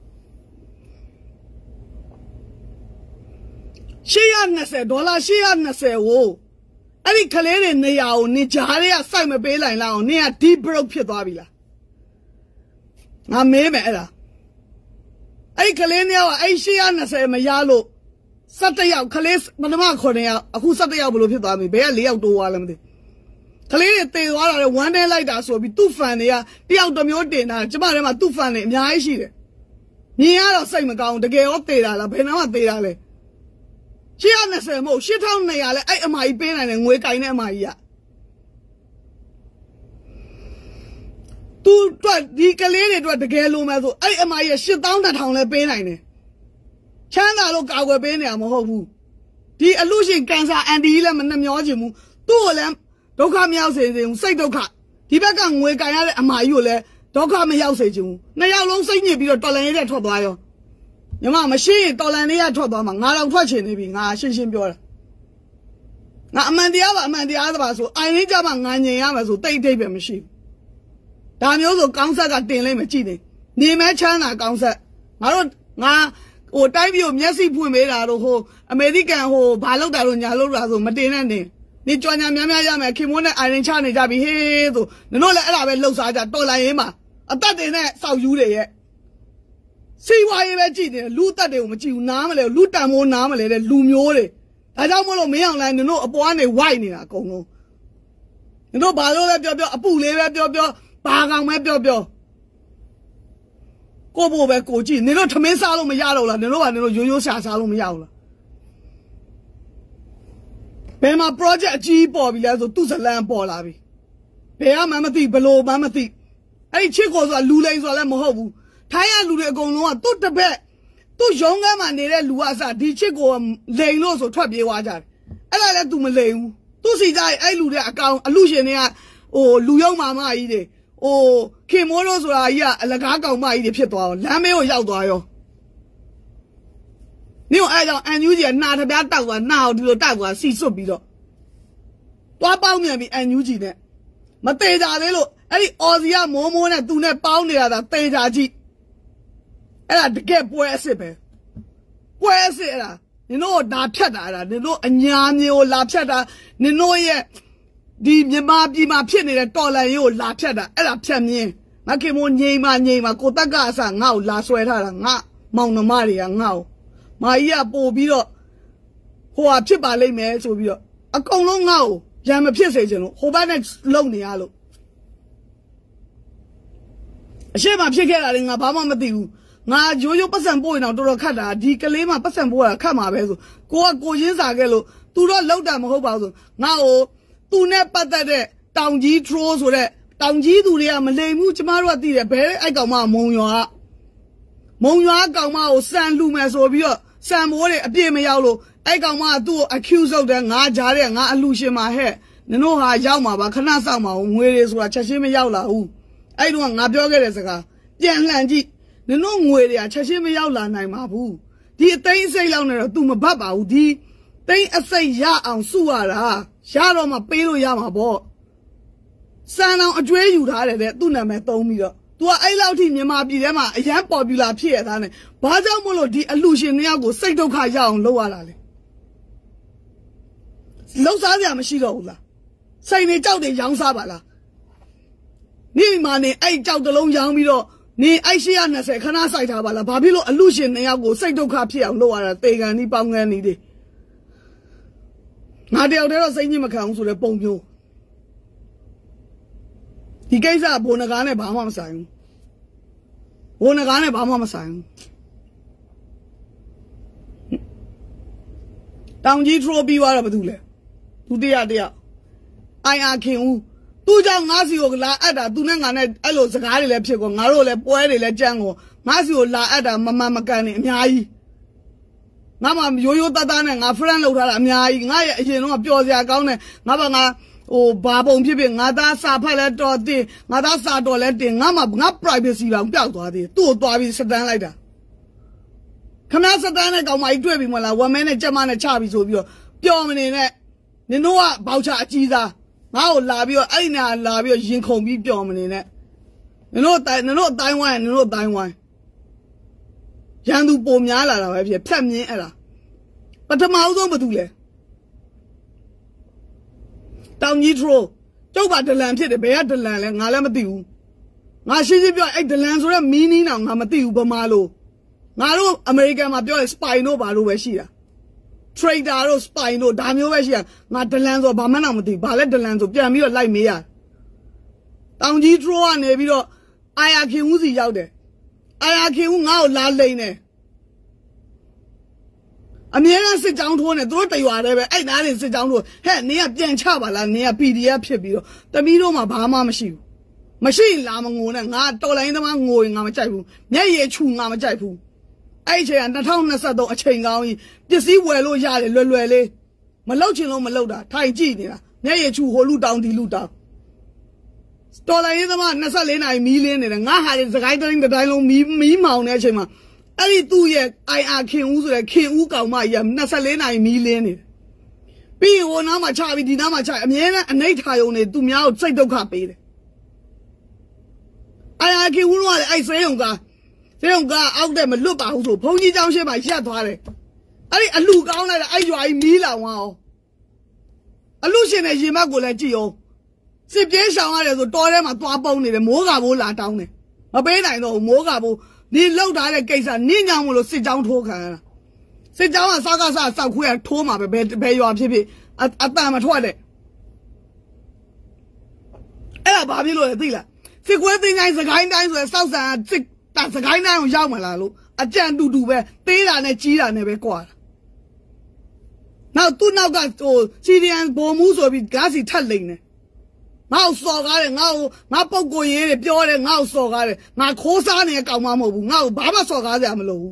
[SPEAKER 4] ရှေ့ရ၂၀ဒေါ်လာရှေ့ရ၂၀ကိုအဲ့ဒီကလေးတွေနေရာကိုနေကြားတွေကစိုက်မပေးလိုက်လားအောင်နင်က deep broke ဖြစ်သွားပြီလားငါမေးမယ်အဲ့ဒါအဲ့ဒီကလေးတွေကအဲ့ရှေ့ရ၂၀မရလို့၁၁ယောက်ကလေးပထမခုနှစ်ယောက်အခု၁၁ယောက်ဘယ်လိုဖြစ်သွားပြီဘယ်က၄ယောက်တိုးသွားလဲမသိကလေးတွေတေသွားတာလေဝမ်းထဲလိုက်တာဆိုပြီးသူ့ဖန်တွေကတယောက်တစ်မျိုးတင်တာကျမထဲမှာသူ့ဖန်တွေအများကြီးရှိတယ်မြင်ရတော့စိတ်မကောင်းတကယ်ရောတေတာလားဘယ်နှမ်းမှတေတာလဲရှေ့ရ၂၀မဟုတ်၈၂၀၀လဲအဲ့အမကြီးပေးနိုင်တယ်ငွေကင်တဲ့အမကြီးကသူတို့ဒီကလေးတွေတို့တကယ်လို့မဲ့ဆိုအဲ့အမကြီး၈၂၀၀၀လဲပေးနိုင်တယ်ချမ်းသာလို့ကာကွယ်ပေးနေတာမဟုတ်ဘူးဒီအလူရှင်ကန်ဆာအန်တီလည်းမနှမျောချင်ဘူးသူ့ကိုလည်းဒုက္ခမရောက်စေချင်ဘူးစိတ်ဒုက္ခဒီဘက်ကငွေကန်ရတဲ့အမကြီးကိုလည်းဒုက္ခမရောက်စေချင်ဘူးနှစ်ယောက်လုံးစိတ်ညစ်ပြီးတော့တော်လန်ရေးတဲ့ထွက်သွားရောညီမမရှိရင်တော်လန်လေးရထွက်သွားမှာငါတော့ထွက်ချင်နေပြီငါရှင်းရှင်းပြောတာငါအမှန်တရားပါအမှန်တရားသဘာဆိုအိုင်လေးကြမှာငါညင်ရမယ်ဆိုတိတ်တိတ်ပဲမရှိဘူးဒါမျိုးဆိုကောင်းဆက်ကတင်လိုက်မှကြည့်နေနေမဲချမ်းသာကောင်းဆက်ငါတို့ငါဟိုတိုင်းပြည်ကိုမျက်စိဖွင့်ပေးတာတော့ဟိုအမေရိကန်ဟိုဘာလောက်တာတော့ညာလောက်တာဆိုမတင်နဲ့နေနေကြွညာများများရမယ်ခင်မိုးနဲ့အိုင်ရင်ချနေကြပြီဟေးဆိုနင်တို့လည်းအဲ့ဒါပဲလှုပ်ရှားကြတော်လိုက်ရင်မှာအသက်တင်နဲ့စောက်ယူတွေရဲ့စီဝါရေးပဲကြည့်နေလူတက်တွေကိုမကြည့်ဘူးနားမလဲလူတန်မိုးနားမလဲတဲ့လူမျိုးတွေဒါကြောင့်မလို့မင်းအောင်လိုင်းနင်တို့အပေါ်ကနေဝိုက်နေတာအကုန်လုံးနင်တို့ဘာလို့လဲပြောပြောအပူလေးပဲပြောပြောဘာကောင်ပဲပြောပြောကိုဖို့ပဲကိုကြည့်နင်တို့ထမင်းစားလို့မရတော့လားနင်တို့ကနင်တို့ရိုးရိုးရှာစားလို့မရဘူးလားဘယ်မှာ project အကြီးပေါ်ပြီလဲဆိုသူ့ဇလန်ပေါ်လာပြီဘယ်မှမသိဘလို့မှမသိအဲ့ဒီချစ်ကိုဆိုတာလူလိန်ဆိုတာလည်းမဟုတ်ဘူးထိုင်းရလူတွေအကုန်လုံးကသူ့တပည့်သူ့ရုံးခန်းမှာနေတဲ့လူအစားဒီချစ်ကိုလိန်လို့ဆိုထွက်ပြေးသွားကြတယ်အဲ့ဒါလည်း तू မလိန်ဘူးသူ့စီကြရင်အဲ့လူတွေအကောင်အလူရှင်တွေကဟိုလူယုံမာမကြီးတွေဟိုခင်မိုးတို့ဆိုတာကြီးကအလကားကောင်မကြီးတွေဖြစ်သွားအောင်လမ်းမေးကိုရောက်သွားရောနင်အဲ့ကြောင့်အန်ယူကြီးကနှာတပြားတောက်သွားနှာကိုဒီလိုတောက်သွားစီစွတ်ပြီးတော့တွားပေါင်းမြန်ပြီးအန်ယူကြီးနဲ့မသေးကြသေးလို့အဲ့ဒီအော်စီကမိုးမိုးနဲ့သူနဲ့ပေါင်းနေရတာသေချာကြည့်အဲ့ဒါတကယ်ပွဲအစ်စ်ပဲပွဲအစ်စ်အဲ့ဒါနင်တို့ဒါဖြတ်တာအဲ့ဒါနင်တို့အညာမြေကိုလာဖြတ်တာနင်တို့ရဲ့ဒီမြန်မာပြည်မှာဖြစ်နေတဲ့တော်လန်ရေးကိုလာဖြတ်တာအဲ့ဒါဖြတ်မြင်းမခင်မိုးငိမ့်မငိမ့်မကိုတက်ကအစငါ့ကိုလာဆွဲထားတာငါမောင်နှမတွေကငါ့ကိုမာကြီးကပို့ပြီးတော့ဟိုဟာဖြစ်ပါလိမ့်မယ်ဆိုပြီးတော့အကုန်လုံးငါ့ကိုရံမဖြစ်စေချင်လို့ဟိုဘက်နဲ့လုံနေရလို့အရှိမဖြစ်ခဲ့တာလေငါဘာမှမသိဘူးငါရိုးရိုးပတ်စံပို့ရင်တော့တော်တော်ခတ်တာဒီကလေးမှပတ်စံပို့ရတာခတ်မှာပဲဆိုကိုကကိုရင်းစာခဲ့လို့သူတော့လောက်တာမဟုတ်ပါဘူးဆိုငါ့ကိုသူနဲ့ပတ်သက်တဲ့တောင်ကြီး troll ဆိုတဲ့တောင်ကြီးသူတွေကမလိမ်ဘူးကျမတို့ကသိတယ်ဘဲအဲ့ကောင်မမုံရွာမုံရွာကောင်မကိုစံလူမယ်ဆိုပြီးတော့စံမိုးတွေအပြည့်မရောက်လို့အဲ့ကောင်မကသူ့ကို accuse လုပ်တယ်ငါကြားတဲ့ငါအလူရှင်မှာဟဲ့နင်တို့ဟာရောက်မှာပါခဏစောင့်ပါဦးငွေတွေဆိုတာချက်ချင်းမရောက်လာဘူးအဲ့တော့ငါပြောခဲ့တဲ့စကားပြန်လှန်ကြည့်နင်တို့ငွေတွေကချက်ချင်းမရောက်လာနိုင်ပါဘူးဒီအသိအစိတ်လောက်နဲ့တော့ तू မဘတ်ပါဘူးဒီသိအစိတ်ရအောင်စုရတာရတော့မှပေးလို့ရမှာပေါ့စံအောင်အကျွေးယူထားတယ်တဲ့သူ့နာမည်သုံးပြီးတော့ तू ကအဲ့လောက်ထိမြန်မာပြည်ထဲမှာအရန်ပေါ်ပူလာဖြစ်ရတာနဲ့ဘာကြောင့်မလို့ဒီအလူရှင်နှစ်ယောက်ကိုစိတ်ဒုက္ခရအောင်လုပ်ရတာလဲလှုပ်ရှားစရာမရှိတော့ဘူးလားစိတ်နေကြောက်တယ်ရောင်းစားပါလားနေမှာနေအဲ့ကြောက်တလုံးရောင်းပြီးတော့နေအဲ့ရှေ့ရ၂၀ခဏစိုက်ထားပါလားဘာဖြစ်လို့အလူရှင်နှစ်ယောက်ကိုစိတ်ဒုက္ခဖြစ်အောင်လုပ်ရတာတေကန်ဒီပေါင်းငန်းနေတယ်ငါတယောက်တည်းတော့စိတ်ညစ်မခံဘူးဆိုတဲ့ပုံမျိုးဒီကိစ္စဘိုးနဂါးနဲ့ဘာမှမဆိုင်ဘူးဘိုးနဂါးနဲ့ဘာမှမဆိုင်ဘူးတောင်ကြီးထရိုပြီးသွားတော့ဘာတူလဲသူတရားတရားအိုင်အားခင်ဦးသူကြောင့်ငါးစီကိုလာအပ်တာသူနဲ့ငါနဲ့အဲ့လိုစကားတွေလည်းဖြစ်ကောငါတို့လည်းပွဲတွေလည်းကြမ်းကောငါးစီကိုလာအပ်တာမမမကန်နေအများကြီးငါမှရိုးရိုးတတ်တတ်နဲ့ငါ friend လောက်ထားတာအများကြီးငါရဲ့အရင်တော့ပျော်စရာကောင်းတယ်ငါဘာငါဟိုဘာပုံဖြစ်ဖြစ်ငါသားစာဖတ်လဲတော်တင်ငါသားစာတော်လဲတင်ငါမှငါ privacy တောင်ပျောက်သွားသေးသူ့ကိုသွားပြီးစတန်းလိုက်တာခမစတန်းနဲ့ကောင်မကြီးတွေ့ပြီမလားဝမဲနဲ့ကြက်မနဲ့ချပြီဆိုပြီးတော့ပျော်မနေနဲ့နင်တို့ကဘောက်ချအကြီးသားငါ့ကိုလာပြီးတော့အဲ့နာလာပြီးတော့ရင်ခုန်ပြီးပျော်မနေနဲ့နင်တို့တိုင်နင်တို့အတိုင်းဝိုင်းနင်တို့အတိုင်းဝိုင်းရန်သူပုံများလာတာပဲဖြစ်ဖြတ်မြင်းအဲ့ဒါပထမဆုံးဘာတူလဲတောင်ကြီးထရိုကျုပ်ကဒလန်ဖြစ်တယ်ဘယ်ကဒလန်လဲငါလည်းမသိဘူးငါရှင်းရှင်းပြောအဲ့ဒလန်ဆိုတဲ့မီနီနောင်ငါမသိဘူးဗမာလို့ငါတို့အမေရိကန်မှာပြောရင်စပိုင်တို့ဘာလို့ပဲရှိတာ trader တို့ spy တို့ဒါမျိုးပဲရှိရငါဒလန်ဆိုဘာမှမသိဘာလဲဒလန်ဆိုပြန်ပြီးတော့လိုက်မေးရတောင်ကြီး draw ကနေပြီးတော့အာယာခင်ဦးစီရောက်တယ်အာယာခင်ဦးငါ့ကိုလာလိမ့်တယ်အမြဲတမ်းစစ်ကြောင်းထိုးနေသူတို့တရွာတည်းပဲအဲ့နားနေစစ်ကြောင်းထိုးဟဲ့နင်ကပြန်ချပါလားနင်က P D F ဖြစ်ပြီးတော့တမီးတို့မှဘာမှမရှိဘူးမရှိလာမငိုနဲ့ငါတော်လိုင်းသမားငိုရင်ငါမကြိုက်ဘူးမျက်ရည်ချူငါမကြိုက်ဘူးအဲ့အချိန်က၂၀၂၃အချိန်ကောင်းကြီးပစ္စည်းဝယ်လို့ရတယ်လွယ်လွယ်လေးမလောက်ချင်လို့မလောက်တာထိုင်ကြည့်နေတာမျက်ရည်ချူဟိုလူတောင်းဒီလူတောင်းတော်လိုင်းသမား၂၄နာရီမီးလင်းနေတယ်ငါဟာစကိုင်းတိုင်းတိုင်းလုံးမီးမီးမောင်နေတဲ့အချိန်မှာအဲ့ဒီသူ့ရဲ့ I R ခင်ဦးဆိုတဲ့ခင်ဦးကောင်မကြီးက၂၄နာရီမီးလင်းနေတယ်ပြီးဟိုနားမှာချပြီးဒီနားမှာချအမြဲတမ်းအနိဋ္ဌာယုံနေသူများကိုစိတ်ဒုက္ခပေးတယ် I R ခင်ဦးကလည်းအဲ့ဆေးရုံကဆေးရုံကအောက်တဲ့မလွတ်ပါဘူးဆိုဘုန်းကြီးကျောင်းရှေ့မှာရက်သွားတယ်အဲ့ဒီအလူကောင်းလိုက်တာအဲ့ရွာကြီးမီးလောင်သွားအောင်အလူရှင်နဲ့ရင်မက်ကိုလည်းကြည့်အောင်စစ်ပြေးရှောင်ရတယ်ဆိုတော်ထဲမှာသွားပုံနေတယ်မိုးကဘိုးလာတောင်းတယ်မပေးနိုင်တော့မိုးကဘိုးဒီလောက်ထားတဲ့ကိစ္စနင်းညောင်မလို့စစ်ကြောင်းထိုးခံရတာစစ်ကြောင်းကစားကားစားစောက်ခွေးကထိုးမှာပဲဘယ်ဘယ်ရွာဖြစ်ဖြစ်အတန်မထွက်တဲ့အဲ့ဒါဘာဖြစ်လို့လဲသိလားစစ်ခွေးသိငိုင်းစကိုင်းတိုင်းဆိုရင်စောက်ဆန်စစ်တာစကိုင်းတိုင်းကိုရောက်မလာလို့အကြံတူတူပဲသေးတာနဲ့ကြီးတာနဲ့ပဲကွာနောက်သူ့နောက်ကဟိုစီရီယန်ဘုံမှုဆိုပြီးဂါစီထက်လိမ့်နေငါ့စော်ကားတယ်ငါ့ငါပုတ်ကိုရေးတယ်ပြောတယ်ငါ့စော်ကားတယ်ငါခိုးစားနေကောင်မမဟုတ်ဘူးငါ့ဘာမှစော်ကားစရာမလိုဘူး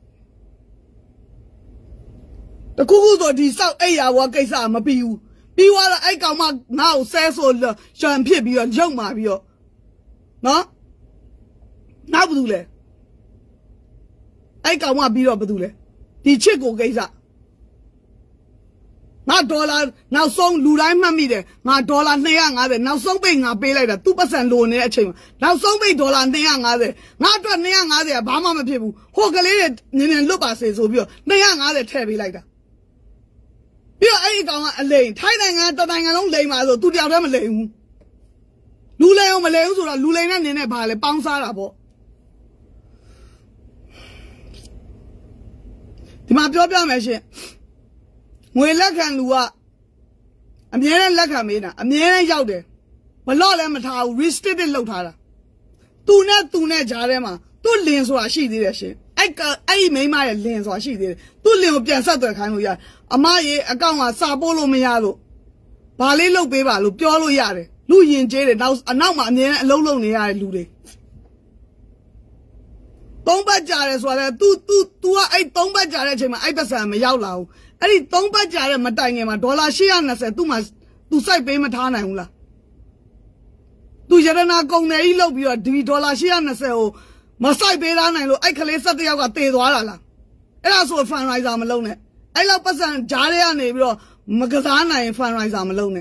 [SPEAKER 4] တခုခုဆိုဒီစောက်အိယာဝါကိစ္စမပြီးဘူးပြီးသွားတော့အဲ့ကောင်မငါ့ကိုဆဲဆိုရံဖြစ်ပြီးတော့ရုံမာပြီးတော့နော်နောက်ဘာလုပ်လဲအဲ့ကောင်မပြီးတော့ဘာလုပ်လဲဒီချစ်ကိုကိစ္စငါဒေါ်လာနောက်ဆုံးလူတိုင်းမှတ်မိတယ်ငါဒေါ်လာ၂၅၀နောက်ဆုံးပိတ်ငါပေးလိုက်တာသူ့ပတ်စံလိုနေတဲ့အချိန်မှာနောက်ဆုံးပိတ်ဒေါ်လာ၂၅၀ငါအတွက်၂၅၀ကဘာမှမဖြစ်ဘူးဟိုကလေးတွေနင်းနေလွတ်ပါစေဆိုပြီးတော့၂၅၀ထည့်ပေးလိုက်တာပြီးတော့အဲ့ဒီကောင်ကအလိန်ထိုင်းနိုင်ငံတနိုင်ငံလုံးလိန်ပါဆိုသူတယောက်တည်းမလိန်ဘူးလူလိန်အောင်မလိန်ဘူးဆိုတော့လူလိန်နဲ့နင်းနေပါလေပေါင်းစားတာပေါ့ဒီမှာပြောပြမယ်ရှင်ငွေလက်ခံလူကအမြဲတမ်းလက်ခံမေးတာအမြဲတမ်းရောက်တယ်ဘလော့လည်းမထားဘူး restricted လုပ်ထားတာသူနဲ့သူနဲ့ကြားထဲမှာသူ့လင်ဆိုတာရှိသေးတယ်ရှင်အဲ့အဲ့ဒီမိန်းမရဲ့လင်ဆိုတာရှိသေးတယ်သူ့လင်ကိုပြန်ဆက်သွယ်ခိုင်းလို့ရတယ်အမရေအကောင့်ကစာပို့လို့မရလို့ဘာလေးလုပ်ပေးပါလို့ပြောလို့ရတယ်လူရင်ကျေးတယ်နောက်အနောက်မှာအမြဲတမ်းအလုံးလုံးနေရတဲ့လူတွေသုံးပတ်ကြာတယ်ဆိုတာလေ तू तू तू ကအဲ့သုံးပတ်ကြာတဲ့အချိန်မှာအဲ့ပတ်စံမရောက်လာဘူးအဲ့ဒီသုံးပတ်ကြာတဲ့မတိုင်ခင်မှာဒေါ်လာ၈၂၀သူ့မှာသူစိုက်ပေးမထားနိုင်ဘူးလားသူရတနာကုန်တယ်ကြီးလုပ်ပြီးတော့ဒီဒေါ်လာ၈၂၀ကို Masai Beran lo, I Kalesa de Yaga Teduala. And also funrise am alone. I love person Jaria Nebro, Magazana and funrise am alone.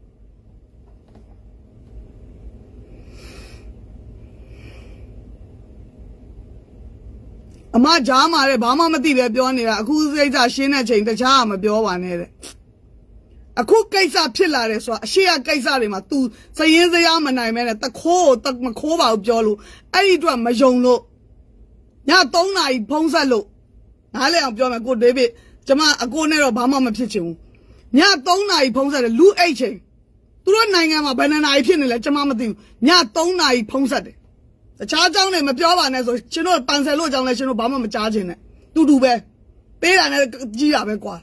[SPEAKER 4] Ama Jama, Bama Mativa Bionia, who says a Shina chain the charm of your one. A cook case up Pilares, or she a Kaisarima, two, say in the Yaman, I mean at the core, Tuck Makova of Jolo, I do a Majonlo. Now don't I, Ponsalo. I am John a good David, Jama, a go near Obama pitching. Now don't I, Ponsal, Lou H. Do not name a banana I pin let Jamama do. Now don't I, Ponsal. The charge on him, a Java, as a Chino Pansalo, John National Obama charging it. Do do bear. Pay and Gia Bequa.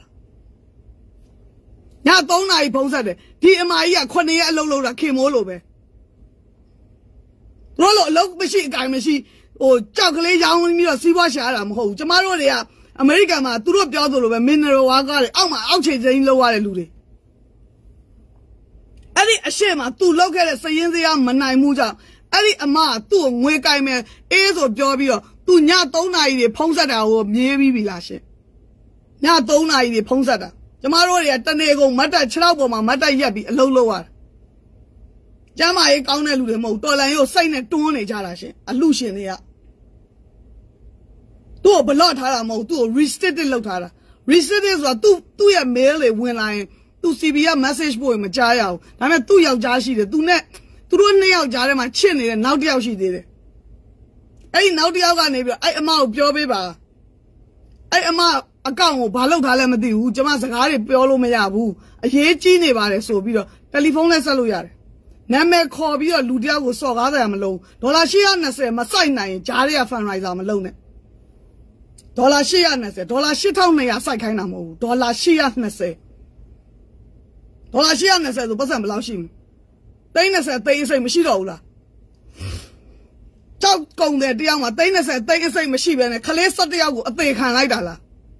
[SPEAKER 4] Now don't I pose at it. D M I a Quania Lolo that came all over. Rolo look machine guy machine or chocolate young me or see what I'm hold. Tomorrow they are America, ma, two of the other mineral. I got it. Oh, my outside in low water. Ludy. Eddie a shame, two look at it saying the young Manai Muja. Eddie a ma, two wake I may ears of Jobio, two not don't I the Ponsada or maybe Vilashe. Now don't I the Ponsada. Tomorrow at the nego, Mata Chaboma, Mata Yabi, a low lower. Jama a counter Ludemo, Dola, you sign a tone a Jarashe, a Lucian here. Two belot Haramo, two restricted Lotara. Restricted was two, two a mail when I, two C B A message boy, Majao, and a two young Jashi, the two net, two nail Jarama chin and now the she did it. I now the other neighbor, I am out, your baby. I am out. A cow, Palo Calamity, who Jamasakari, Piolo Mayabu, a Yechini Vare, so be the telephone saluar. Name call be a Ludia was so rather am alone. Dola Shiana say, Masai, Jaria Funrise am alone. Dola Shiana say, Dola Shitone, a Sakanamo, Dola Shiana say. Dola Shiana says, the Basam Laushim. Dana said, they say Mashidola. Talk gone there, Diama, Dana said, they say Machine and a Calesa Diago, a big hand like that.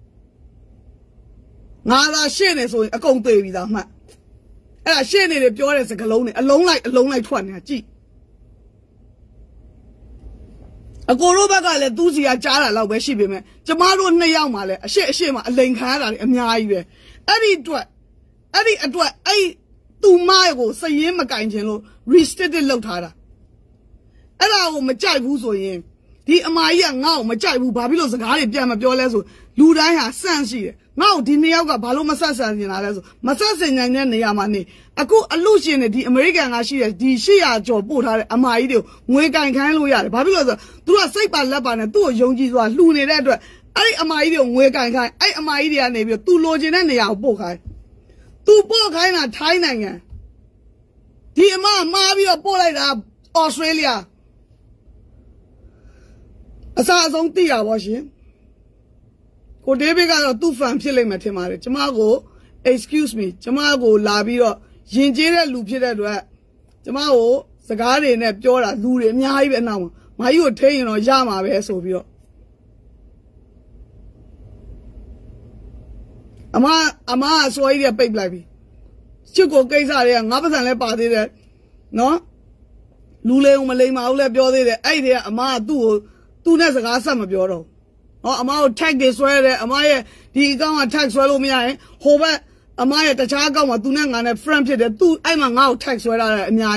[SPEAKER 4] Nala Shane so a公对比的嘛，哎，Shane的表的是个龙的，啊龙来龙来穿的，记。啊，过路巴个嘞，都是要加了老百姓边们，这马路那样嘛嘞，些些嘛，人看了的，面一边，啊你对，啊你啊对，哎，都买个生意嘛干钱咯 ，restricted 楼他了，哎啦，我们家无所言，你阿妈一样啊，我们家无把比如是哪里边嘛表来说，路单下山西。Now, the Niaga Paloma Sassan in Alazo, Massasin and Yamani. A good allusion at the American Ashia, the Shia job, put her a maido, Weka and Kaluya, Pablo, do a sape laban and two young Jesus, Lune Redra. I am my idiom, Weka and Kai, I am my idea, neighbor, two lodging and the Albokai. Two Bokai and Tainanga. The Ma, Mavia, Polite, Australia. As I was on Tia, was she? Ko David got two fan feeling mathematics. Jamago, excuse me, Jamago, Labio, Jinjera Lupira, Jamago, Sagari and Epjora, Luri, Nyai, and now, my you attain or Yama, Vesovio. Ama, Ama, so idea big labby. Chico Gaza and Napas and Lepati there. No? Lule, Malay, Maula, Biode, idea, Ama, do, do not a some of your. Oh, I'm out tag this way. Am I the Gama tax swallow me? I hope am I at the Chagama Tunang and a friend to the two I'm out tax where I am.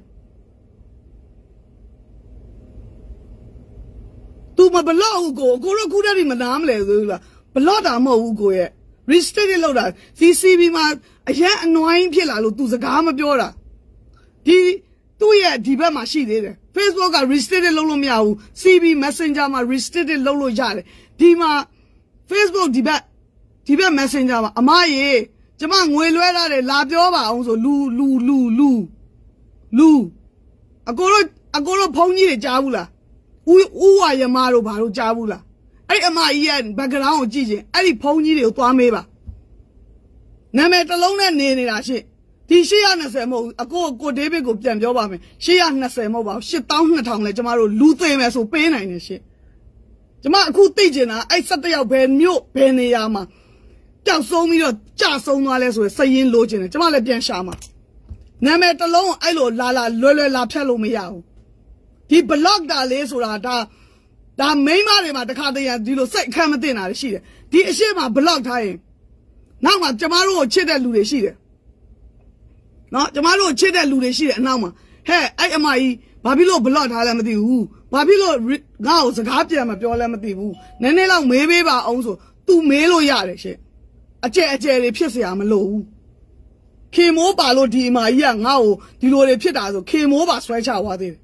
[SPEAKER 4] To my below go, go good at him, Madame Lezula. Below I'm a go yet. Restricted loader. See, see me, man. I can't annoying Pilla to the Gama Biora. The two year deeper machine there. Facebook got restricted Lolo Miao. C B Messenger ma restricted Lolo Jare. Dima Facebook debate debate Messenger ma amaye. Jama ngwe lwe la de la pyo ba aung so lu lu lu lu lu. Akolo akolo phone ji de ja bu la. U u wa yama lo ba lo ja bu la. Ai amaye ye background ko ji chin. Ai phone ji de ko twa me ba. Name ta long ne ne ni la shit. The Shia Nasemo, a go go David go Jam Jobam, Shia Nasemo, shit down the tongue like Jamaro, Luther as so pain in shit. Jama could Tijana, I sat there pen mute penny yama. Just so me just so no less with saying Login, Jamala Bian Shama. Name alone, I lo la la lula la pello meow. He blocked that lace or da ဒါမိန်းမတွေမှာတခါတည်းဒီလိုစိတ်ခံမတင်တာရှိတယ်ဒီအရှိမဘလော့ထားရင်နောက်မှာကျမတို့ကိုချစ်တဲ့လူတွေရှိတယ်နော်ကျမတို့ချစ်တဲ့လူတွေရှိတယ်အနောက်မှာဟဲ့အဲ့အမကြီးဘာဖြစ်လို့ဘလော့ထားလဲမသိဘူးဘာဖြစ်လို့ငါ့ကိုစကားပြန်မပြောလဲမသိဘူးနည်းနည်းလောက်မေးပေးပါအောင်ဆို तू မေးလို့ရတယ်ရှင့်အကျဲအကျဲတွေဖြစ်เสียမလို့ဘူးခေမိုးပါလို့ဒီအမကြီးကငါ့ကိုဒီလိုတွေဖြစ်တာဆိုခေမိုးပါဆွဲချသွားသေးတယ်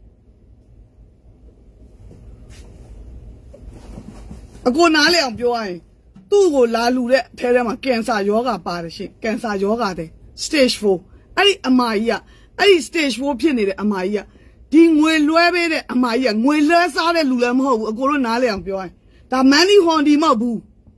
[SPEAKER 4] အကိုနားလေအောင်ပြောရရင်သူ့ကိုလာလူတဲ့အထဲထဲမှာကင်ဆာယောဂါပါတယ်ရှင်ကင်ဆာယောဂါတဲ့ stage four အဲ့ဒီအမကြီးကအဲ့ဒီ stage four ဖြစ်နေတဲ့အမကြီးကဒီငွေလွှဲပေးတဲ့အမကြီးကငွေလွှဲစားတဲ့လူလည်းမဟုတ်ဘူးအကိုတို့နားလေအောင်ပြောရင်ဒါမန်နီဟွန်ဒီမဟုတ်ဘူး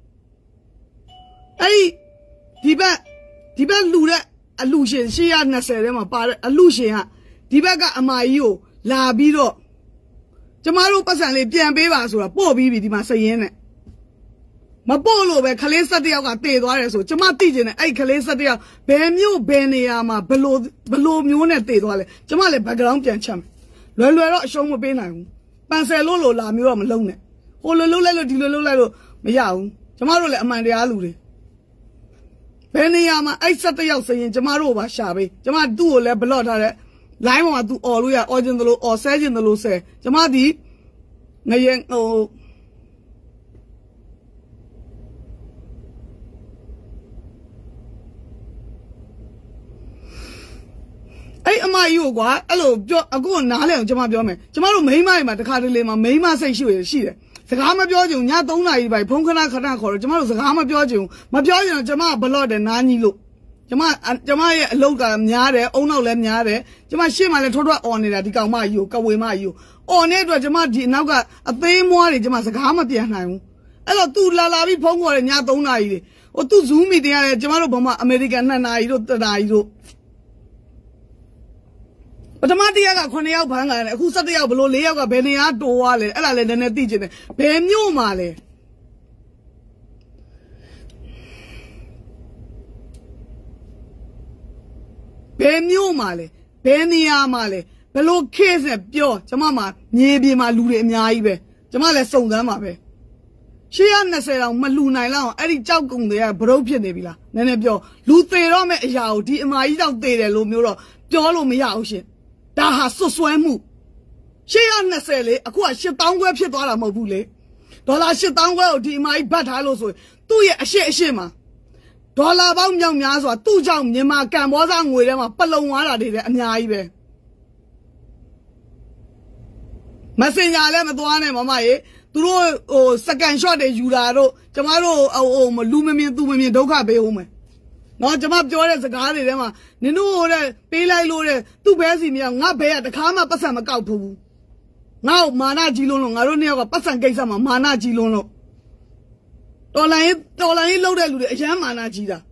[SPEAKER 4] အဲ့ဒီဒီဘက်ဒီဘက်လူတဲ့အလူရှင်ရှေ့ရနှစ်ဆယ်ထဲမှာပါတဲ့အလူရှင်ကဒီဘက်ကအမကြီးကိုလာပြီးတော့ကျမတို့ပတ်စံလေးပြန်ပေးပါဆိုတာပို့ပြီးပြီဒီမှာစရင်နဲ့မပို့လို့ပဲခလေးဆက်တယောက်ကတည်သွားတယ်ဆိုကျမသိကျင်တယ်အဲ့ခလေးဆက်တယောက်ဘယ်မျိုးဘယ်နေရာမှာဘလို့ဘလို့မျိုးနဲ့တည်သွားလဲကျမလည်း background ပြန်ချက်လွယ်လွယ်တော့အရှုံးမပေးနိုင်ဘူးပန်ဆယ်လို့လို့လာမျိုးတော့မလုံးနဲ့ဟိုလိုလုံးလိုက်လို့ဒီလိုလုံးလိုက်လို့မရဘူးကျမတို့လည်းအမှန်တရားလူတွေဘယ်နေရာမှာအဲ့ဆက်တယောက်စရင်ကျမတို့ပါရှာပေးကျမသူ့ကိုလည်းဘလော့ထားတဲ့ line ပေါ်မှာ तू អော်လို့ရអော်ကျင်တယ်လို့អော်ဆဲကျင်တယ်လို့ဆဲကျမဒီငရင်ဟိုအဲ့အမကြီးကိုကွာအဲ့လိုပြောအခုနားလဲအောင်ကျမပြောမယ်ကျမတို့မိန်းမတွေမှာတခါတလေမှာမိန်းမစိတ်ရှိရရှိတယ်စကားမပြောချင်ညသုံးနာရီပိုင်ဖုန်းခဏခဏခေါ်တော့ကျမတို့စကားမပြောချင်မပြောချင်တော့ကျမဘလော့တယ်နားကြီးလို့ကျမကျမရဲ့အလုပ်ကများတယ်အုံနောက်လည်းများတယ်ကျမရှေ့မှာလည်းထွတ်ထွတ်អော်နေတာဒီကောင်မကြီးကိုကဝေမကြီးကိုអော်နေတဲ့အတွက်ကျမဒီနောက်ကအသေးမွားတွေကျမစကားမပြန်နိုင်ဘူးအဲ့တော့ तू လာလာပြီးဖုန်းခေါ်တယ်ညသုံးနာရီတွေဟို तू Zoom meeting ရတယ်ကျမတို့ဘာမှအမေရိကန်နှစ်နာရီတို့တစ်နာရီတို့ပထမတရက်ကခုနှစ်ယောက်ဖမ်းလာတယ်အခု၁၁ယောက်ဘလို့၄ယောက်ကဘယ်နေရာတိုးသွားလဲအဲ့ဒါလည်းနည်းနည်းသိချင်တယ်ဘယ်မြို့မှာလဲဘယ်မြို့မှာလဲဘယ်နေရာမှာလဲဘလို့ case နဲ့ပြောကျမမှာမြေပြင်မှာလူတွေအများကြီးပဲကျမလည်းစုံစမ်းပါပဲရှေ့ရ၂၀တောင်မလူနိုင်လောက်အဲ့ဒီကြောက်ကုန်တွေကဘရုပ်ဖြစ်နေပြီလားနည်းနည်းပြောလူသေးတော့မဲ့အရာကိုဒီအမကြီးတောင်သေးတယ်လို့မျိုးတော့ပြောလို့မရဘူးရှင်ဒါဟာဆွဆွဲမှုရှေ့ရ၂၀လေအခုက၈တောင်းခွဲဖြစ်သွားတာမဟုတ်ဘူးလေဒေါ်လာ၈တောင်းခွဲကိုဒီအမကြီးဘတ်ထားလို့ဆိုရင်သူ့ရဲ့အရှိအရှိမှာဒေါ်လာပေါင်းမြောက်များစွာသူ့ကြောင့်မြန်မာကံဘောဇငွေထဲမှာပလုံသွားတာတွေလည်းအများကြီးပဲမက်ဆင်ဂျာလည်းမသွားနဲ့မမရေသူတို့ဟိုစကန်ရှော့တွေယူတာတို့ကျမတို့ဟိုလူမမြင်သူမမြင်ဒုက္ခပေးဦးမယ်နော်ကျမပြောတဲ့စကားတွေထဲမှာနင်တို့ဟိုတဲ့ပေးလိုက်လို့တဲ့သူ့ဘဲစီမြောက်ငါဘဲကတခါမှပတ်စံမကောက်ဘူးငါ့ကိုမာနကြီးလုံးလို့ငါတို့နှစ်ယောက်ကပတ်စံကိစ္စမှာမာနကြီးလုံးလို့တော်လိုင်းတော်လိုင်းလှုပ်တဲ့လူတွေအရန်မာနကြီးတာ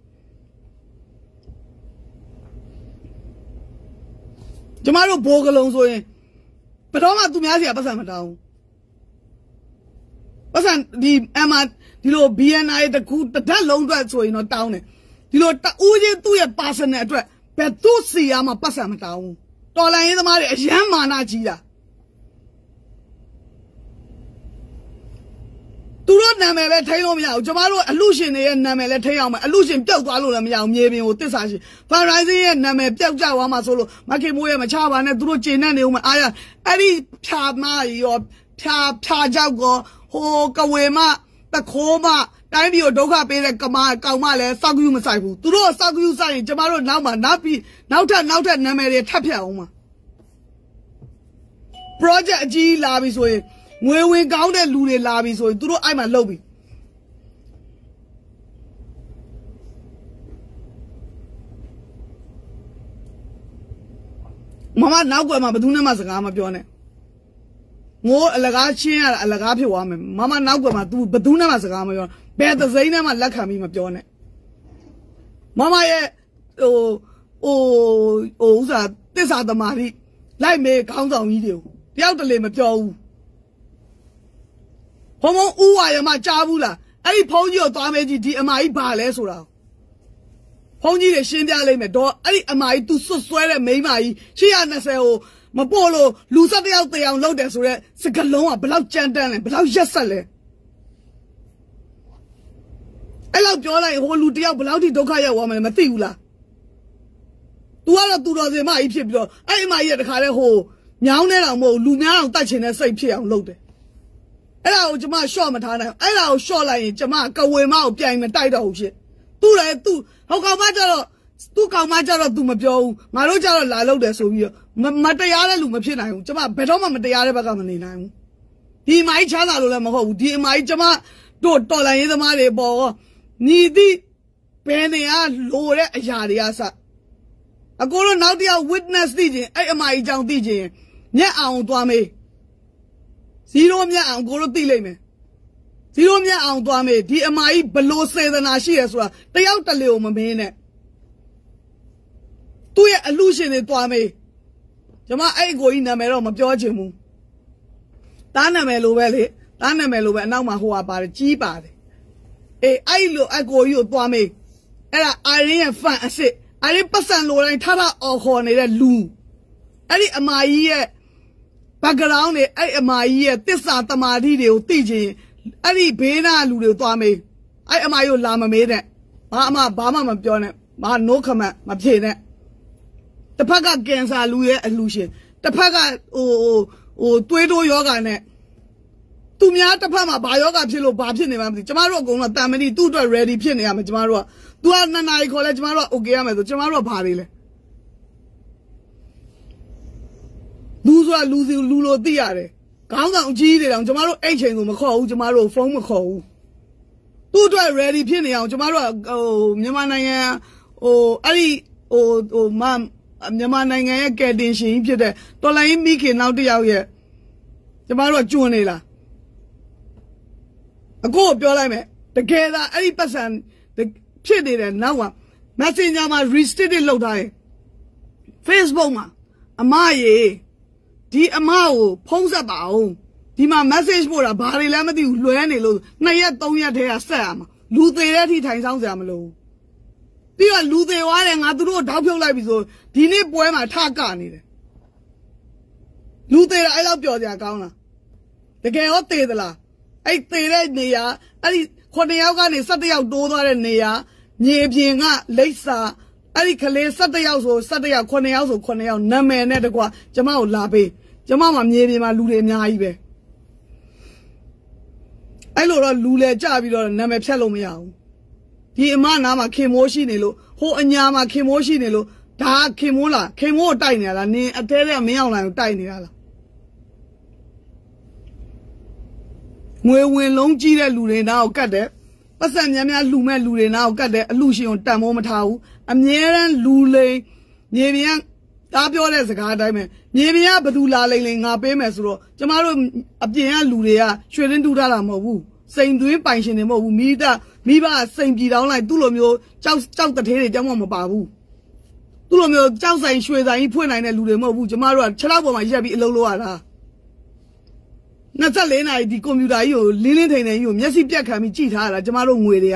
[SPEAKER 4] ကျမတို့ဘိုးကလုံးဆိုရင်ဘယ်တော့မှသူများစီကပတ်စံမတောင်းပတ်စံဒီအမဒီလို B N I တကူတဒတ်လုံးအတွက်ဆိုရင်တော့တောင်းတယ်ဒီလိုတူးချင်းသူ့ရဲ့ personal အတွက်ဘယ်သူ့စီရမှာပတ်စံမတောင်းဘူးတော်လိုင်းရေးသမားတွေအရန်မာနကြီးတာသူတို့နာမည်ပဲထိန်းလို့မရဘူးကျမတို့အလူရှင်တွေရဲ့နာမည်လည်းထိန်းအောင်မယ်အလူရှင်ပျောက်သွားလို့လည်းမရဘူးမြေပြင်ကိုတစ္ဆာရှင် fundraising ရဲ့နာမည်ပျောက်ကြသွားမှာဆိုလို့မခင်မိုးရဲ့မချပါနဲ့သူတို့ကျင်နေနေဦးမယ်အားရအဲ့ဒီဖြာမရောဖြာဖြာကြောက်ကောဟိုကဝေမတခိုးမတိုင်းပြည်ကိုဒုက္ခပေးတဲ့ကမာကောင်မလည်းစောက်ကူးမဆိုင်ဘူးသူတို့စောက်ကူးဆိုင်ရင်ကျမတို့နောက်မှနောက်ပြီးနောက်ထပ်နောက်ထပ်နာမည်တွေထပ်ဖြတ်အောင်ပါ project အကြီးလာပြီဆိုရင်ငွေဝင်ကောင်းတဲ့လူတွေလာပြီဆိုရင်သူတို့အဲ့မှာလှုပ်ပြီမမနောက်ကွယ်မှာဘယ်သူနဲ့မှစကားမပြောနဲ့ငိုးအလကားချင်းရတာအလကားဖြစ်သွားမယ်မမနောက်ကွယ်မှာ तू ဘယ်သူနဲ့မှစကားမပြောဘယ်သစိမ့်နဲ့မှလက်ခံပြီးမပြောနဲ့မမရဲ့ဟိုဟိုဟိုဥစားတစ္ဆာသမားကြီးလိုက်မေခေါင်းဆောင်ကြီးတွေကိုတယောက်တလေမပြောဘူးဘုံဘုံဥဝါရမကြားဘူးလားအဲ့ဒီဖုန်းကြီးကိုသွားမေးကြည့်ဒီအမကြီးဘာလဲဆိုတာဖုန်းကြီးတွေရှင်းပြလိုက်မယ်တော့အဲ့ဒီအမကြီး तू စွတ်ဆွဲတဲ့မိန်းမကြီး၈၂၀ကိုမပေါ်လို့လူစတဲ့ရောက်တဲ့အောင်လုပ်တယ်ဆိုတော့စကလုံးကဘလောက်ကြမ်းတမ်းလဲဘလောက်ရက်ဆက်လဲအဲ့လောက်ပြောလိုက်ဟိုလူတယောက်ဘလောက်ထိဒုက္ခရောက်သွားမလဲမသိဘူးလား तू ကတော့သူတော်စင်မကြီးဖြစ်ပြီးတော့အဲ့အမကြီးကတခါလဲဟိုညောင်းနေတော့မဟုတ်လူများအောင်တတ်ချင်တဲ့စိတ်ဖြစ်အောင်လုပ်တယ်အဲ့ဒါကိုကျမရှော့မထားနိုင်အဲ့ဒါကိုရှော့လိုက်ရင်ကျမကဝေမကိုပြိုင်မတိုက်တော့ဘူးဖြစ်သူ့လည်းသူ့ဟောကောင်မကြတော့သူ့ကောင်မကြတော့ तू မပြောဘူးငါတို့ကြတော့လာလုပ်တယ်ဆိုပြီးတော့မတရားတဲ့လူမဖြစ်နိုင်ဘူးကျမဘယ်တော့မှမတရားတဲ့ဘက်ကမနေနိုင်ဘူးဒီအမကြီးချမ်းသာလို့လည်းမဟုတ်ဘူးဒီအမကြီးကျမတို့တော်လိုင်းရေးသမားတွေပေါ်ညီတိဘယ်နေရလိုတဲ့အရာတွေကစအကိုတို့နောက်တစ်ယောက် witness သိခြင်းအဲ့အမကြီးကြောင့်သိခြင်းမျက်အောင်သွားမေးဇီရိုမျက်အောင်ကိုတို့သိလိမ့်မယ်ဇီရိုမျက်အောင်သွားမေးဒီအမကြီးဘလို့စေတနာရှိရဆိုတာတယောက်တလေကိုမမင်းနဲ့သူ့ရဲ့အလူရှင်တွေသွားမေးကျမအဲ့အကိုကြီးနာမည်တော့မပြောချင်ဘူးတားနာမည်လိုပဲလေတားနာမည်လိုပဲအနောက်မှာဟိုဟာပါတယ်ကြီးပါတယ်အေးအဲ့လိုအကိုကြီးကိုသွားမေးအဲ့ဒါအာရင်ရဲ့ဖန်အစ်စ်အာရင်ပတ်စံလိုတိုင်းထထအော်ခေါ်နေတဲ့လူအဲ့ဒီအမကြီးရဲ့ background တွေအဲ့အမကြီးရဲ့တစ္ဆာတမာတိတွေကိုသိချင်အဲ့ဒီဘေးနာလူတွေကိုသွားမေးအဲ့အမကြီးကိုလာမမေးတဲ့ဘာအမဘာမှမပြောနဲ့ဘာ no comment မဖြေနဲ့တစ်ဖက်ကကင်ဆာလူရဲ့အလူရှင်တစ်ဖက်ကဟိုဟိုတွေးတိုးယောဂနဲ့သူများတစ်ဖက်မှာဘာယောဂဖြစ်လို့ဘာဖြစ်နေမှမသိကျမတို့အကုန်လုံးတာမဏိသူ့အတွက် ready ဖြစ်နေရမယ်ကျမတို့က तू ကနှစ်နာရီခေါ်လဲကျမတို့က okay ရမယ်ဆိုကျမတို့ကဘာတွေလဲလူဆိုတာလူစီလူလိုသိရတယ်ခေါင်းဆောင်အကြီးတွေတောင်ကျမတို့အဲ့ချိန်ကိုမခေါ်ဘူးကျမတို့ဖုန်းမခေါ်ဘူးသူ့အတွက် ready ဖြစ်နေအောင်ကျမတို့ကဟိုမြန်မာနိုင်ငံဟိုအဲ့ဒီဟိုဟိုမမြန်မာနိုင်ငံရဲ့ကယ်တင်ရှင်ကြီးဖြစ်တဲ့တော်လိုင်းမိခင်နောက်တစ်ယောက်ရဲ့ကျမတို့ကကျွန်းနေလားအကိုပြောလိုက်မယ်တကယ်သာအဲ့ဒီပတ်စံဖြစ်နေတဲ့နောက်က Messenger မှာ restricted လုပ်ထားရင် Facebook မှာအမရေဒီအမကိုဖုံးဆက်ပါအောင်ဒီမှာ message ပို့တာဘာတွေလဲမသိဘူးလွဲနေလို့နှစ်ရက်သုံးရက်တည်းကဆက်ရမှာလူသေးတဲ့အထိထိုင်ဆောင်စရာမလိုဘူးပြီးတော့လူသေးသွားတယ်ငါသူတို့တောက်ဖြုတ်လိုက်ပြီဆိုဒီနေ့ပွဲမှာထကနေတယ်လူသေးတာအဲ့လောက်ပျော်စရာကောင်းလားတကယ်ရောသေးသလားအဲ့သေးတဲ့နေရာအဲ့ဒီခုနှစ်ယောက်ကနေ၁၁ယောက်တိုးသွားတဲ့နေရာမြေပြင်ကလိပ်စာအဲ့ဒီကလေး၁၁ယောက်ဆို၁၁ယောက်ခုနှစ်ယောက်ဆိုခုနှစ်ယောက်နာမည်နဲ့တကွာကျမကိုလာပေးကျမမှာမြေပြင်မှာလူတွေအများကြီးပဲအဲ့လိုတော့လူလေကြပြီးတော့နာမည်ဖြတ်လို့မရဘူးဒီအမနာမှာခင်မိုးရှိနေလို့ဟိုအညာမှာခင်မိုးရှိနေလို့ဒါခင်မိုးလားခင်မိုးကိုတိုက်နေရလားနင်အသေးသေးမင်းအောင်လိုင်းကိုတိုက်နေရလားငွေဝင်လုံးကြီးတဲ့လူတွေနားကိုကတ်တယ်ပတ်စံများများလှူမဲ့လူတွေနားကိုကတ်တယ်အလှရှင်ကိုတန်မိုးမထားဘူးအမြဲတမ်းလူလိန်မြေပြင်တားပြောတဲ့စကားအတိုင်းပဲမြေပြင်ကဘသူလာလိန်လိန်ငါပေးမယ်ဆိုတော့ကျမတို့အပြင်ကလူတွေကရွှေရင်းတူထားတာမဟုတ်ဘူးစိန်သွင်းပိုင်ရှင်တွေမဟုတ်ဘူးမိသားမိဘစိန်ပြည်တောင်းလိုက်သူ့လိုမျိုးကြောက်ကြောက်တထဲတွေကြောက်မှမပါဘူးသူ့လိုမျိုးကြောက်ဆိုင်ရွှေဆိုင်ကြီးဖွင့်နိုင်တဲ့လူတွေမဟုတ်ဘူးကျမတို့ကခြေထောက်ပေါ်မှာရက်ပြီးအလုပ်လုပ်ရတာနှစ်ဆက်လေးနာရီဒီကွန်ပျူတာကြီးကိုလင်းလင်းထိန်ထိန်ကြီးကိုမျက်စိပြက်ခံပြီးကြည့်ထားရတာကျမတို့ငွေတွေက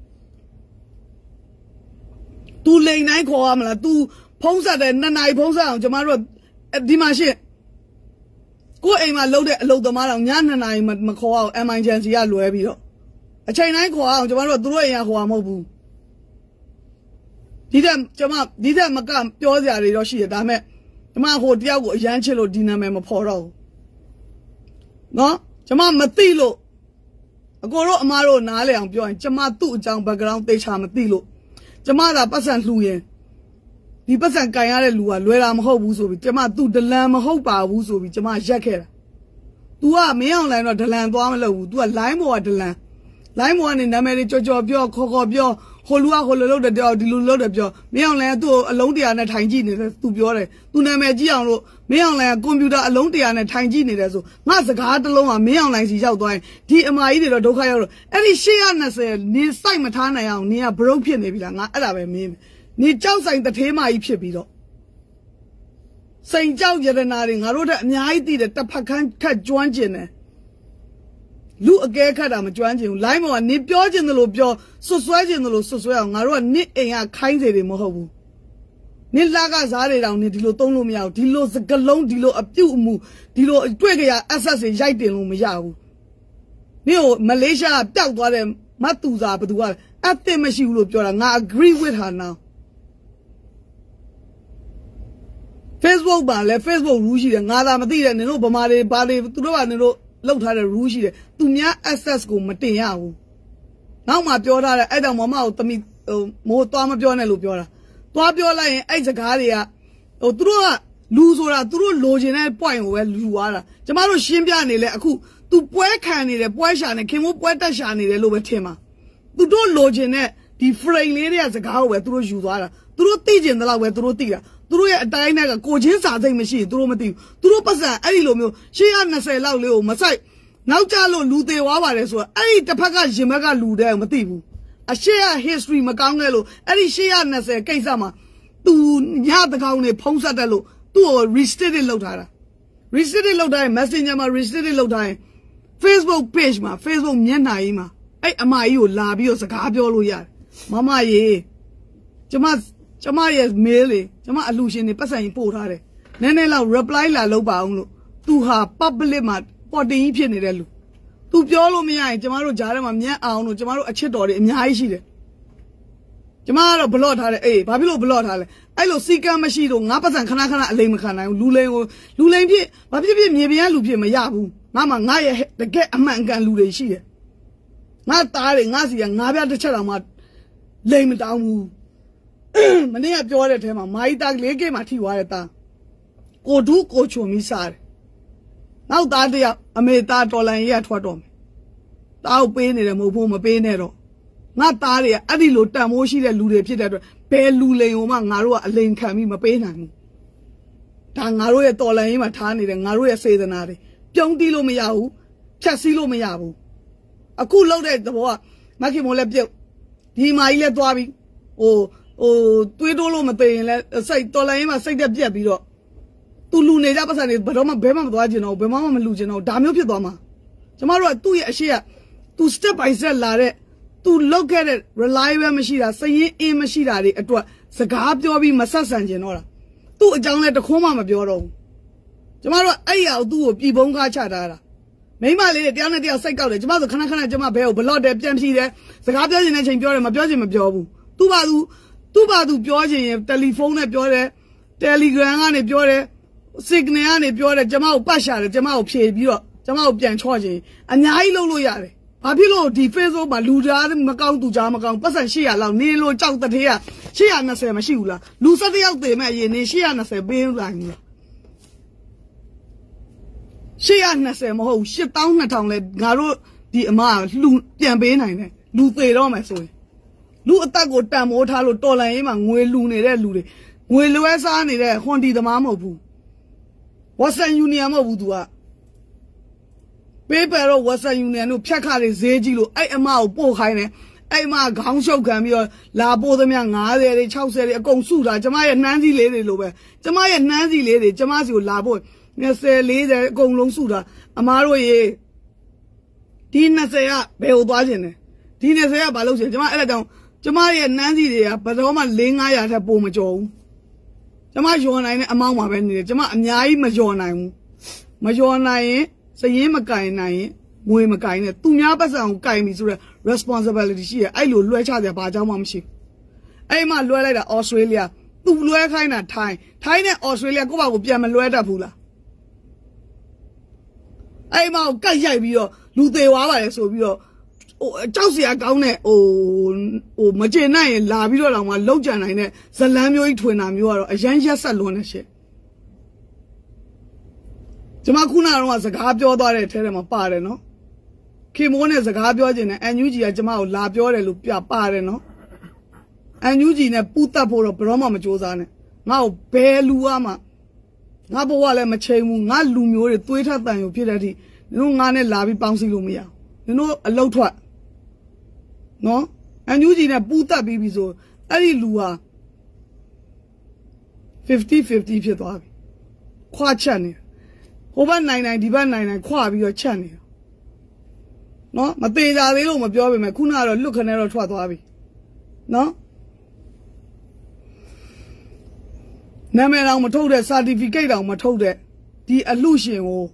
[SPEAKER 4] तू လိန်တိုင်းခေါ်ရမလား तू ဖုံးဆက်တဲ့နှစ်နာရီဖုံးဆက်အောင်ကျမတို့ဒီမှာရှင်းကိုယ်အိမ်မှာလုပ်တဲ့အလုပ်သမားတော့ညနှစ်နာရီမခေါ်အောင် emergency ကလွဲပြီးတော့အချိန်တိုင်းခေါ်အောင်ကျမတို့သူတို့အိမ်ကခေါ်ရမဟုတ်ဘူးဒီတဲ့ကျမဒီတဲ့မကပြောစရာတွေတော့ရှိတယ်ဒါပေမဲ့ကျမဟိုတယောက်ကိုအရန်ချစ်လို့ဒီနာမည်မဖော်တော့ဘူးနော်ကျမမသိလို့အကိုတို့အမားတို့နားလေအောင်ပြောရင်ကျမသူ့အကြောင်း background သိချာမသိလို့ကျမသာပတ်စံလှူရင်ဒီပတ်စံကန်ရတဲ့လူကလွယ်တာမဟုတ်ဘူးဆိုပြီးကျမသူ့ဒလန်မဟုတ်ပါဘူးဆိုပြီးကျမရက်ခဲ့တာ तू ကမင်းအောင်လိုင်းတော့ဒလန်သွားမလို့ဘူး तू က line ပေါ်ကဒလန် line ပေါ်ကနေနာမည်တွေကြော်ကြော်ပြောခေါ်ခေါ်ပြောဟိုလူကဟိုလိုလုပ်တယ်ဒီလူလုပ်တယ်ပြောမင်းအောင်လိုင်းကသူ့အလုံးတရာနဲ့ထိုင်ကြည့်နေတယ် तू ပြောတယ် तू နာမည်ကြည့်အောင်လို့မင်းအောင်လိုင်းကကွန်ပျူတာအလုံးတရာနဲ့ထိုင်ကြည့်နေတယ်ဆိုငါစကားတစ်လုံးကမင်းအောင်လိုင်းစီရောက်သွားရင်ဒီအမကြီးတွေတော့ဒုက္ခရောက်တော့အဲ့ဒီ၈၂၀နေစိုက်မထားနိုင်အောင်နင်က broke ဖြစ်နေပြီလားငါအဲ့ဒါပဲမင်းနေကြောက်ဆိုင်တထေးမကြီးဖြစ်ပြီးတော့စိန်ကြောက်ရတနာတွေငါတို့တဲ့အများကြီးသိတယ်တစ်ဖက်ခန်းထက်ကျွမ်းကျင်တယ်လူအကဲခတ်တာမကျွမ်းကျင်ဘူး line ပေါ်ကနေပြောကျင်တယ်လို့ပြောဆွဆွဲကျင်တယ်လို့ဆွဆွဲအောင်ငါတို့ကနစ်အိမ်ကခိုင်းစေတယ်မဟုတ်ဘူး你哪个啥的让你ဒီလိုသုံးလို့မရဘူးဒီလိုစကလုံးဒီလိုအပြုတ်အမှုဒီလိုတွေ့ကြရ access တွေရိုက်တင်လို့မရဘူး你有马来西亚表达的马杜萨不杜啊？啊，对么是路表了，我 agree with her now。Facebook 吧，来 Facebook 如是的，我他妈对的，你说不嘛的，把的，都说你说老他的如是的，都面 access 过没定呀我。然后嘛表达了，哎，当妈妈我他们呃，我多么表那路表了，多表了，哎，这个的呀，我都说路说了，都说逻辑那不用我路啊了，这嘛都先边的嘞，酷。都不爱看你的，不爱想你，看我不爱带想你的，路不听嘛？都都逻辑呢，die vrij的是搞我都都有多了，都都对劲的啦，我都都对了，都都也带那个国情啥子没事，都都没对，都都不是，哎，路没有，现在那些老刘没在，老家路路的娃娃来说，哎，这拍个什么个路的没对不？啊，现在 history 没讲的路，哎，现在那些干啥嘛？都伢子讲的碰上的路，都 restricted 路台了 ，restricted 路台 ，messenger 嘛 restricted 路台。Facebook page 嘛 ，Facebook 面哪一嘛？哎，阿妈有拉比有是卡表路呀，妈妈耶，怎么怎么也没嘞，怎么阿路线的不是一报他的，奶奶老 reply 啦老板路，都哈 public 嘛，报第一篇的路，都表路没呀？怎么路家人嘛面熬路，怎么路一切道理面还是的，怎么路不落他的？哎，巴比路不落他的，哎路时间没是路，我不想看那看那累没看那路累我路累片，巴比片面边路片没压不。我嘛，我也得给阿曼干路的些，我打的我是呀，我边的车上嘛，累没到我，没那个表的天嘛，买一打来给嘛提完了打，过度过去没啥的，然后打的呀，阿没打到了也拖到没，打我背那个毛婆没背那个，我打的阿里路打摩西的路的皮的多，背路嘞我嘛，我罗阿累看没没背那个，但我罗也到了也嘛谈的，我罗也谁在那里。ပြောင်းတီးလို့မရဘူးဖြတ်စည်းလို့မရဘူးအခုလောက်တဲ့သဘောကမခင်မိုးလည်းပြုတ်ဒီမာကြီးလည်းသွားပြီဟိုဟိုတွေးတိုးလို့မသိရင်လည်းစိတ်တော်လိုင်းမှာစိတ်တက်ပြက်ပြီးတော့သူလူနေကြပတ်စံတွေဘယ်တော့မှဘဲမှမသွားကျင်တော့ဘယ်မှမလူကျင်တော့ဒါမျိုးဖြစ်သွားမှာကျမတို့ကသူ့ရဲ့အရှိကသူ step by step လာတဲ့သူလောက်ခဲ့တဲ့ reliable မရှိတာစရင်အင်းမရှိတာတွေအတွက်စကားပြောပြီးမဆက်ဆံကျင်တော့တာသူ့အကြောင်းလည်းတခွန်းမှမပြောတော့ဘူးကျမတို့အဲ့ရအောင်သူ့ကိုပြည်ပုံကားချထားတာမိမလေးတယောက်နဲ့တယောက်စိတ်ကောက်တယ်ကျမတို့ခဏခဏကျမဘဲကိုဘလော့တယ်ပြန်ဖြီးတယ်စကားပြောချင်တဲ့ချိန်ပြောတယ်မပြောချင်မပြောဘူးသူ့ဘာသူသူ့ဘာသူပြောချင်ရင်တယ်လီဖုန်းနဲ့ပြောတယ် Telegram ကနေပြောတယ် Signal ကနေပြောတယ်ကျမကိုပတ်ရှာတယ်ကျမကိုဖြေပြီးတော့ကျမကိုပြန်ချော့ချင်အများကြီးလုပ်လို့ရတယ်ဘာဖြစ်လို့ဒီ Facebook မှာလူသားမကောင်းသူကြားမကောင်းပတ်စံ၈ရာလောက်နေလို့ကြောက်တဲ့ထဲက၈၂၀မရှိဘူးလားလူ၁၁ယောက်တည်မဲ့အရင်နေ၈၂၀ပေးလိုက်ဘူးလားရှေ့ရ၂၀မဟုတ်၈၂၀၀၀လဲငါတို့ဒီအမလှူပြန်ပေးနိုင်တယ်လူသေးတော့မယ်ဆိုရင်လူအသက်ကိုတန်မိုးထားလို့တော်လန်ရေးမှာငွေလူနေတဲ့လူတွေငွေလွဲစားနေတဲ့ဟွန်ဒီသမားမဟုတ်ဘူး Western Union မဟုတ်ဘူးသူကပေးပယ်တော့ Western Union တို့ဖြတ်ခါတွေဈေးကြီးလို့အဲ့အမကိုပို့ခိုင်းတယ်အဲ့အမခေါင်းရှုပ်ခံပြီးတော့လာပို့သမျှ၅၀တွေ၆၀တွေအကုန်စုတာကျမရဲ့နှမ်းစီလေးတွေလိုပဲကျမရဲ့နှမ်းစီလေးတွေကျမစီကိုလာပို့၂၀ ၄၀အကုန်လုံးစုတာအမားတို့ရေဒီ၂၀ကဘယ်ကိုသွားခြင်းလဲဒီ၂၀ကဘာလို့ရှင်ကျမအဲ့ဒါကြောင့်ကျမရဲ့နှမ်းစီတွေကဘယ်တော့မှ၄၅ရာထက်ပိုမကျော်ဘူးကျမယော်နိုင်တဲ့အမောင်းမှာပဲနေတယ်ကျမအများကြီးမယော်နိုင်ဘူးမယော်နိုင်ရင်စရင်မကင်နိုင်ရင်ငွေမကင်နဲ့သူများပတ်စံကိုကင်ပြီဆိုတော့ responsibility ရှိရအဲ့လိုလွှဲချတယ်ဘာကြောင့်မှမရှိဘူးအဲ့မှလွှဲလိုက်တာ Australia သူလွှဲခိုင်းတာထိုင်းထိုင်းနဲ့ Australia ကိုယ့်ဘာကိုပြန်မလွှဲတတ်ဘူးလားအဲ့မှကိုကတ်ရိုက်ပြီးတော့လူသေးသွားပါလေဆိုပြီးတော့ဟိုကြောက်စရာကောင်းတဲ့ဟိုဟိုမကျေနပ်ရင်လာပြီးတော့တော့မှလောက်ကြံနိုင်တဲ့ဇလန်းမျိုးကြီးထွင်တာမျိုးကတော့အရန်ရက်ဆက်လွန်တဲ့ရှစ်ကျွန်မခုနကတော့စကားပြောသွားတဲ့အထဲထဲမှာပါတယ်နော်ခင်မိုးနဲ့စကားပြောခြင်းနဲ့အန်ယူဂျီကကျွန်မကိုလာပြောတယ်လို့ပြပါတယ်နော်အန်ယူဂျီနဲ့ပူတက်ဖို့တော့ဘယ်တော့မှမကြိုးစားနဲ့ငါ့ကိုဘယ်လူမှငါဘဝလည်းမချိန်ဘူးငါလူမျိုးတွေသွေးထက်တန်ရုံဖြစ်တဲ့အထိနင်တို့ငါနဲ့လာပြီးပေါင်းစည်းလို့မရဘူးနင်တို့အလုတ်ထွက်နော်အန်ယူဂျီနဲ့ပူတက်ပြီးပြီဆိုအဲ့ဒီလူဟာfifty fiftyဖြစ်သွားပြီခွာချက်နေဟိုဘက်နိုင်နိုင်ဒီဘက်နိုင်နိုင်ခွာပြီးတော့ချက်နေနော်မသေးကြသေးလို့မပြောပေမဲ့ခုနကတော့လွတ်ခနဲ့တော့ထွက်သွားပြီနော်နာမည်တော်မထုတ်တဲ့ certificate တော်မထုတ်တဲ့ဒီအလှရှင်ကို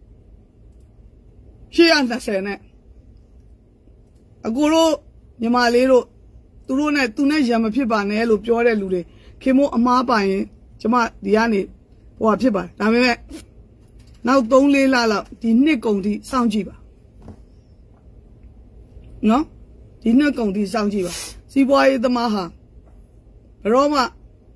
[SPEAKER 4] ရှေ့ရ၂၀နဲ့အကိုတို့ညီမလေးတို့သူတို့နဲ့သူနဲ့ရံမဖြစ်ပါနဲ့လို့ပြောတဲ့လူတွေခင်မို့အမားပိုင်ရင်ကျမဒီကနေဟိုဖြစ်ပါတယ်ဒါပေမဲ့နောက်၃-၄လလောက်ဒီနှစ်ကုန်ထိစောင့်ကြည့်ပါနော်ဒီနှစ်ကုန်ထိစောင့်ကြည့်ပါစီးပွားရေးသမားဟာဘရောမှ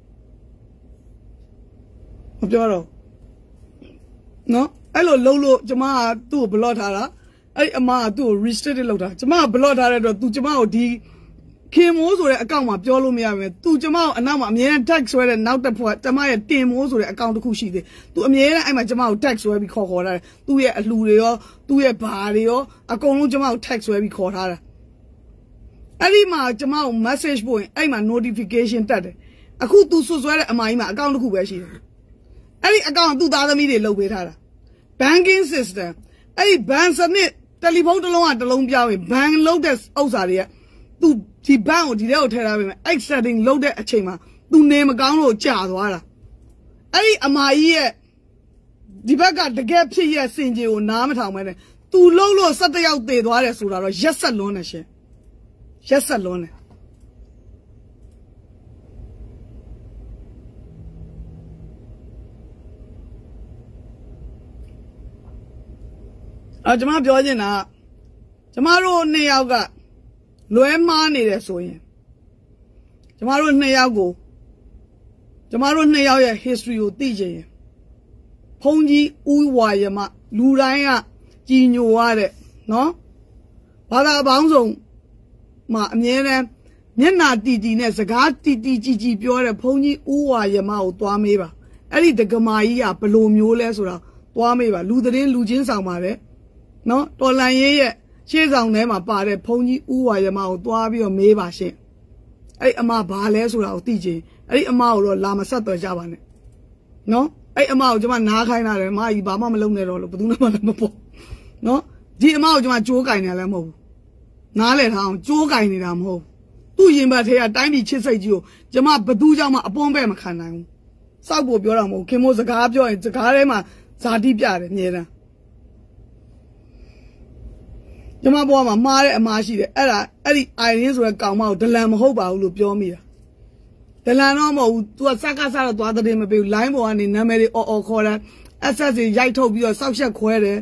[SPEAKER 4] မပြောတော့နော်အဲ့လိုလုံးလို့ကျမကသူ့ကိုဘလော့ထားတာအဲ့အမကသူ့ကို restricted လုပ်တာကျမကဘလော့ထားတဲ့အတွက်သူကျမကိုဒီခင်မိုးဆိုတဲ့အကောင့်မှာပြောလို့မရပါဘူးသူကျမကိုအနောက်မှာအမြဲတမ်း tag ဆွဲတဲ့နောက်တစ်ဖွဲ့ကျမရဲ့တင်မိုးဆိုတဲ့အကောင့်တစ်ခုရှိသေးသူအမြဲတမ်းအဲ့မှာကျမကို tag ဆွဲပြီးခေါ်ခေါ်ထားတယ်သူ့ရဲ့အလှူတွေရောသူ့ရဲ့ဘာတွေရောအကုန်လုံးကျမကို tag ဆွဲပြီးခေါ်ထားတာအဲ့ဒီမှာကျမကို message ပို့ရင်အဲ့မှာ notification တက်တယ်အခုသူဆွဆွဲတဲ့အမကြီးမှာအကောင့်တစ်ခုပဲရှိတယ်အဲ့ဒီအကောင့်သူ့သားသမီးတွေလုပ်ပေးထားတာ banking system အဲ့ဒီ bank စနစ်တယ်လီဖုန်းတစ်လုံးကတစ်လုံးပြောင်းရင် bank လုပ်တဲ့ဥစ္စာတွေကသူဒီ bank ကိုဒီထဲကိုထည့်ထားပေးမယ် X setting လုပ်တဲ့အချိန်မှာသူနေမကောင်းလို့ကြာသွားတာအဲ့ဒီအမကြီးရဲ့ဒီဘက်ကတကယ်ဖြစ်ရဲ့စင်ကြေကိုနားမထောင်မဲနဲ့သူလုံးလို့၁၁ယောက်တည်သွားတယ်ဆိုတာတော့ရက်ဆက်လွန်းနေရှင်ရက်ဆက်လွန်းနေအကျွန်မပြောချင်တာကျမတို့နှစ်ယောက်ကလွဲမှားနေတယ်ဆိုရင်ကျမတို့နှစ်ယောက်ကိုကျမတို့နှစ်ယောက်ရဲ့ history ကိုသိချင်ရင်ဘုန်းကြီးဦးဝါရမလူတိုင်းကကြည်ညိုရတဲ့နော်ဘာသာပေါင်းစုံမှာအမြဲတမ်းမျက်နာတီတီနဲ့စကားတီတီကြည်ကြည်ပြောတဲ့ဘုန်းကြီးဦးဝါရမကိုသွားမေးပါအဲ့ဒီဒကမာကြီးကဘယ်လိုမျိုးလဲဆိုတာသွားမေးပါလူသတင်းလူချင်းဆောင်ပါတယ်နော်တော်လန်ရေးရဲ့ရှေ့ဆောင်ထဲမှာပါတဲ့ဘုန်းကြီးဦးဝါရမကိုသွားပြီးတော့မေးပါရှင့်အဲ့အမဘာလဲဆိုတာကိုသိချင်အဲ့ဒီအမကိုတော့လာမဆက်သွယ်ကြပါနဲ့နော်အဲ့အမကိုကျွန်မနားခိုင်းတာတယ်မကြီးဘာမှမလုပ်နဲ့တော့လို့ဘယ်သူမှလည်းမပေါ့နော်ဒီအမကိုကျွန်မကြိုးကင်နေလည်းမဟုတ်ဘူးနားလဲထားအောင်ကြိုးကင်နေတာမဟုတ်သူ့ရင်ဘတ်ထဲကတိုင်းပြည်ချစ်စိတ်ကြီးကိုကျွန်မဘသူကြောင့်မှအပွန်းပဲမခံနိုင်ဘူးစောက်ဖို့ပြောတာမဟုတ်ခင်မို့စကားပြောရင်စကားထဲမှာဇာတိပြတယ်အမြဲတမ်းကျမဘွားမှာမှားတဲ့အမားရှိတယ်အဲ့ဒါအဲ့ဒီ Irene ဆိုတဲ့ကောင်မကိုဒလန်မဟုတ်ပါဘူးလို့ပြောမိတာဒလန်တော့မဟုတ်ဘူး तू ကစကားစားတော့သွားတဲ့မပေးဘူး line ပေါ်ကနေနာမည်တွေအော်အော်ခေါ်တာ access တွေရိုက်ထုတ်ပြီးတော့စောက်ချက်ခွဲတယ်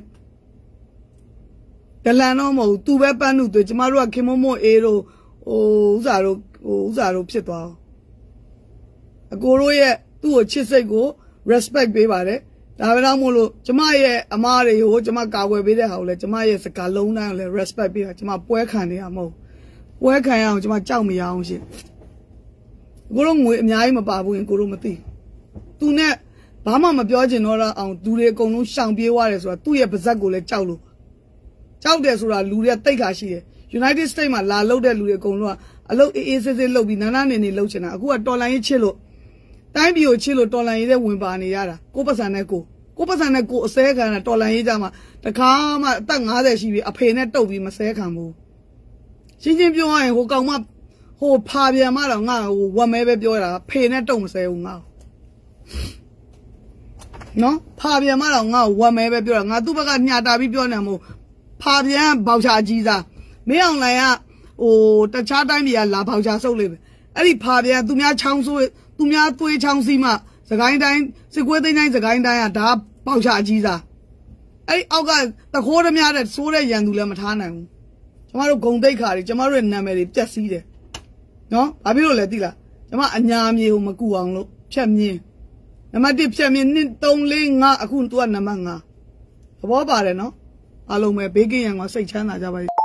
[SPEAKER 4] ဒလန်တော့မဟုတ်ဘူး तू ပဲပန်းနုတွေကျမတို့ကခင်မမွန်အေးတို့ဟိုဥစားတို့ဟိုဥစားတို့ဖြစ်သွားအကိုတို့ရဲ့သူ့ကိုချစ်စိတ်ကို respect ပေးပါတယ်ဒါပဲတော့မို့လို့ကျမရဲ့အမားတွေကိုကျမကာကွယ်ပေးတဲ့ဟာကိုလည်းကျမရဲ့စကားလုံးတိုင်းကိုလည်း respect ပေးတာကျမပွဲခံနေရမဟုတ်ပွဲခံရအောင်ကျမကြောက်မရအောင်ရှင်ကိုတို့ငွေအများကြီးမပါဘူးရင်ကိုတို့မသိသူနဲ့ဘာမှမပြောချင်တော့အောင်သူတွေအကုန်လုံးရှောင်ပြေးသွားတယ်ဆိုတာသူ့ရဲ့ပါဇက်ကိုလည်းကြောက်လို့ကြောက်တယ်ဆိုတာလူတွေကတိတ်ခါရှိတယ် United States မှာလာလုပ်တဲ့လူတွေအကုန်လုံးကအလုပ်အေးအေးဆေးဆေးလုပ်ပြီးနာနာနေနေလုပ်ချင်တာအခုကတော်လိုင်းရေးချစ်လို့တိုင်းပြည်ကိုချစ်လို့တော်လန်ရေးတဲ့ဝင်ပါနေရတာကိုပတ်စံနဲ့ကိုကိုပတ်စံနဲ့ကိုအစဲခံတာတော်လန်ရေးကြမှာတခါမှအသက်၅၀ရှိပြီအဖေနဲ့တုတ်ပြီးမစဲခံဘူးရှင်းရှင်းပြောရရင်ဟိုကောင်မဟိုဖာပြန်မှတော့ငါဟိုဝက်မဲပဲပြောတာဖေနဲ့တုတ်မစဲဘူးငါနော်ဖာပြန်မှတော့ငါဝက်မဲပဲပြောတာငါသူ့ဘက်ကညှာတာပြီးပြောနေမှာဖာပြန်ဘောက်ချာကြီးစားမင်းအောင်လိုင်ကဟိုတခြားတိုင်းပြည်ကလာဘောက်ချာဆုပ်လိမ့်မယ်အဲ့ဒီဖာပြန်သူများချောင်းဆိုးသူများသွေးချောင်းစီးမှစကိုင်းတိုင်းစစ်ကွေးသိန်းတိုင်းစကိုင်းတိုင်းကဒါပေါက်ချအကြီးစားအဲ့အောက်ကတခိုးသမားတဲ့စိုးတဲ့ရန်သူလည်းမထားနိုင်ဘူးကျမတို့ဂုံတိတ်ခါတွေကျမတို့ရဲ့နာမည်တွေပြက်စီးတယ်နော်ဘာဖြစ်လို့လဲသိလားကျမအညာမြေကိုမကူအောင်လို့ဖြတ်မြင်းနံပါတ်၁ဖြတ်မြင်း၂၃၄၅အခု तू ကနံပါတ်၅သဘောပါတယ်နော်အားလုံးပဲဘေးကင်းရန်ကစိတ်ချမ်းသာကြပါစေ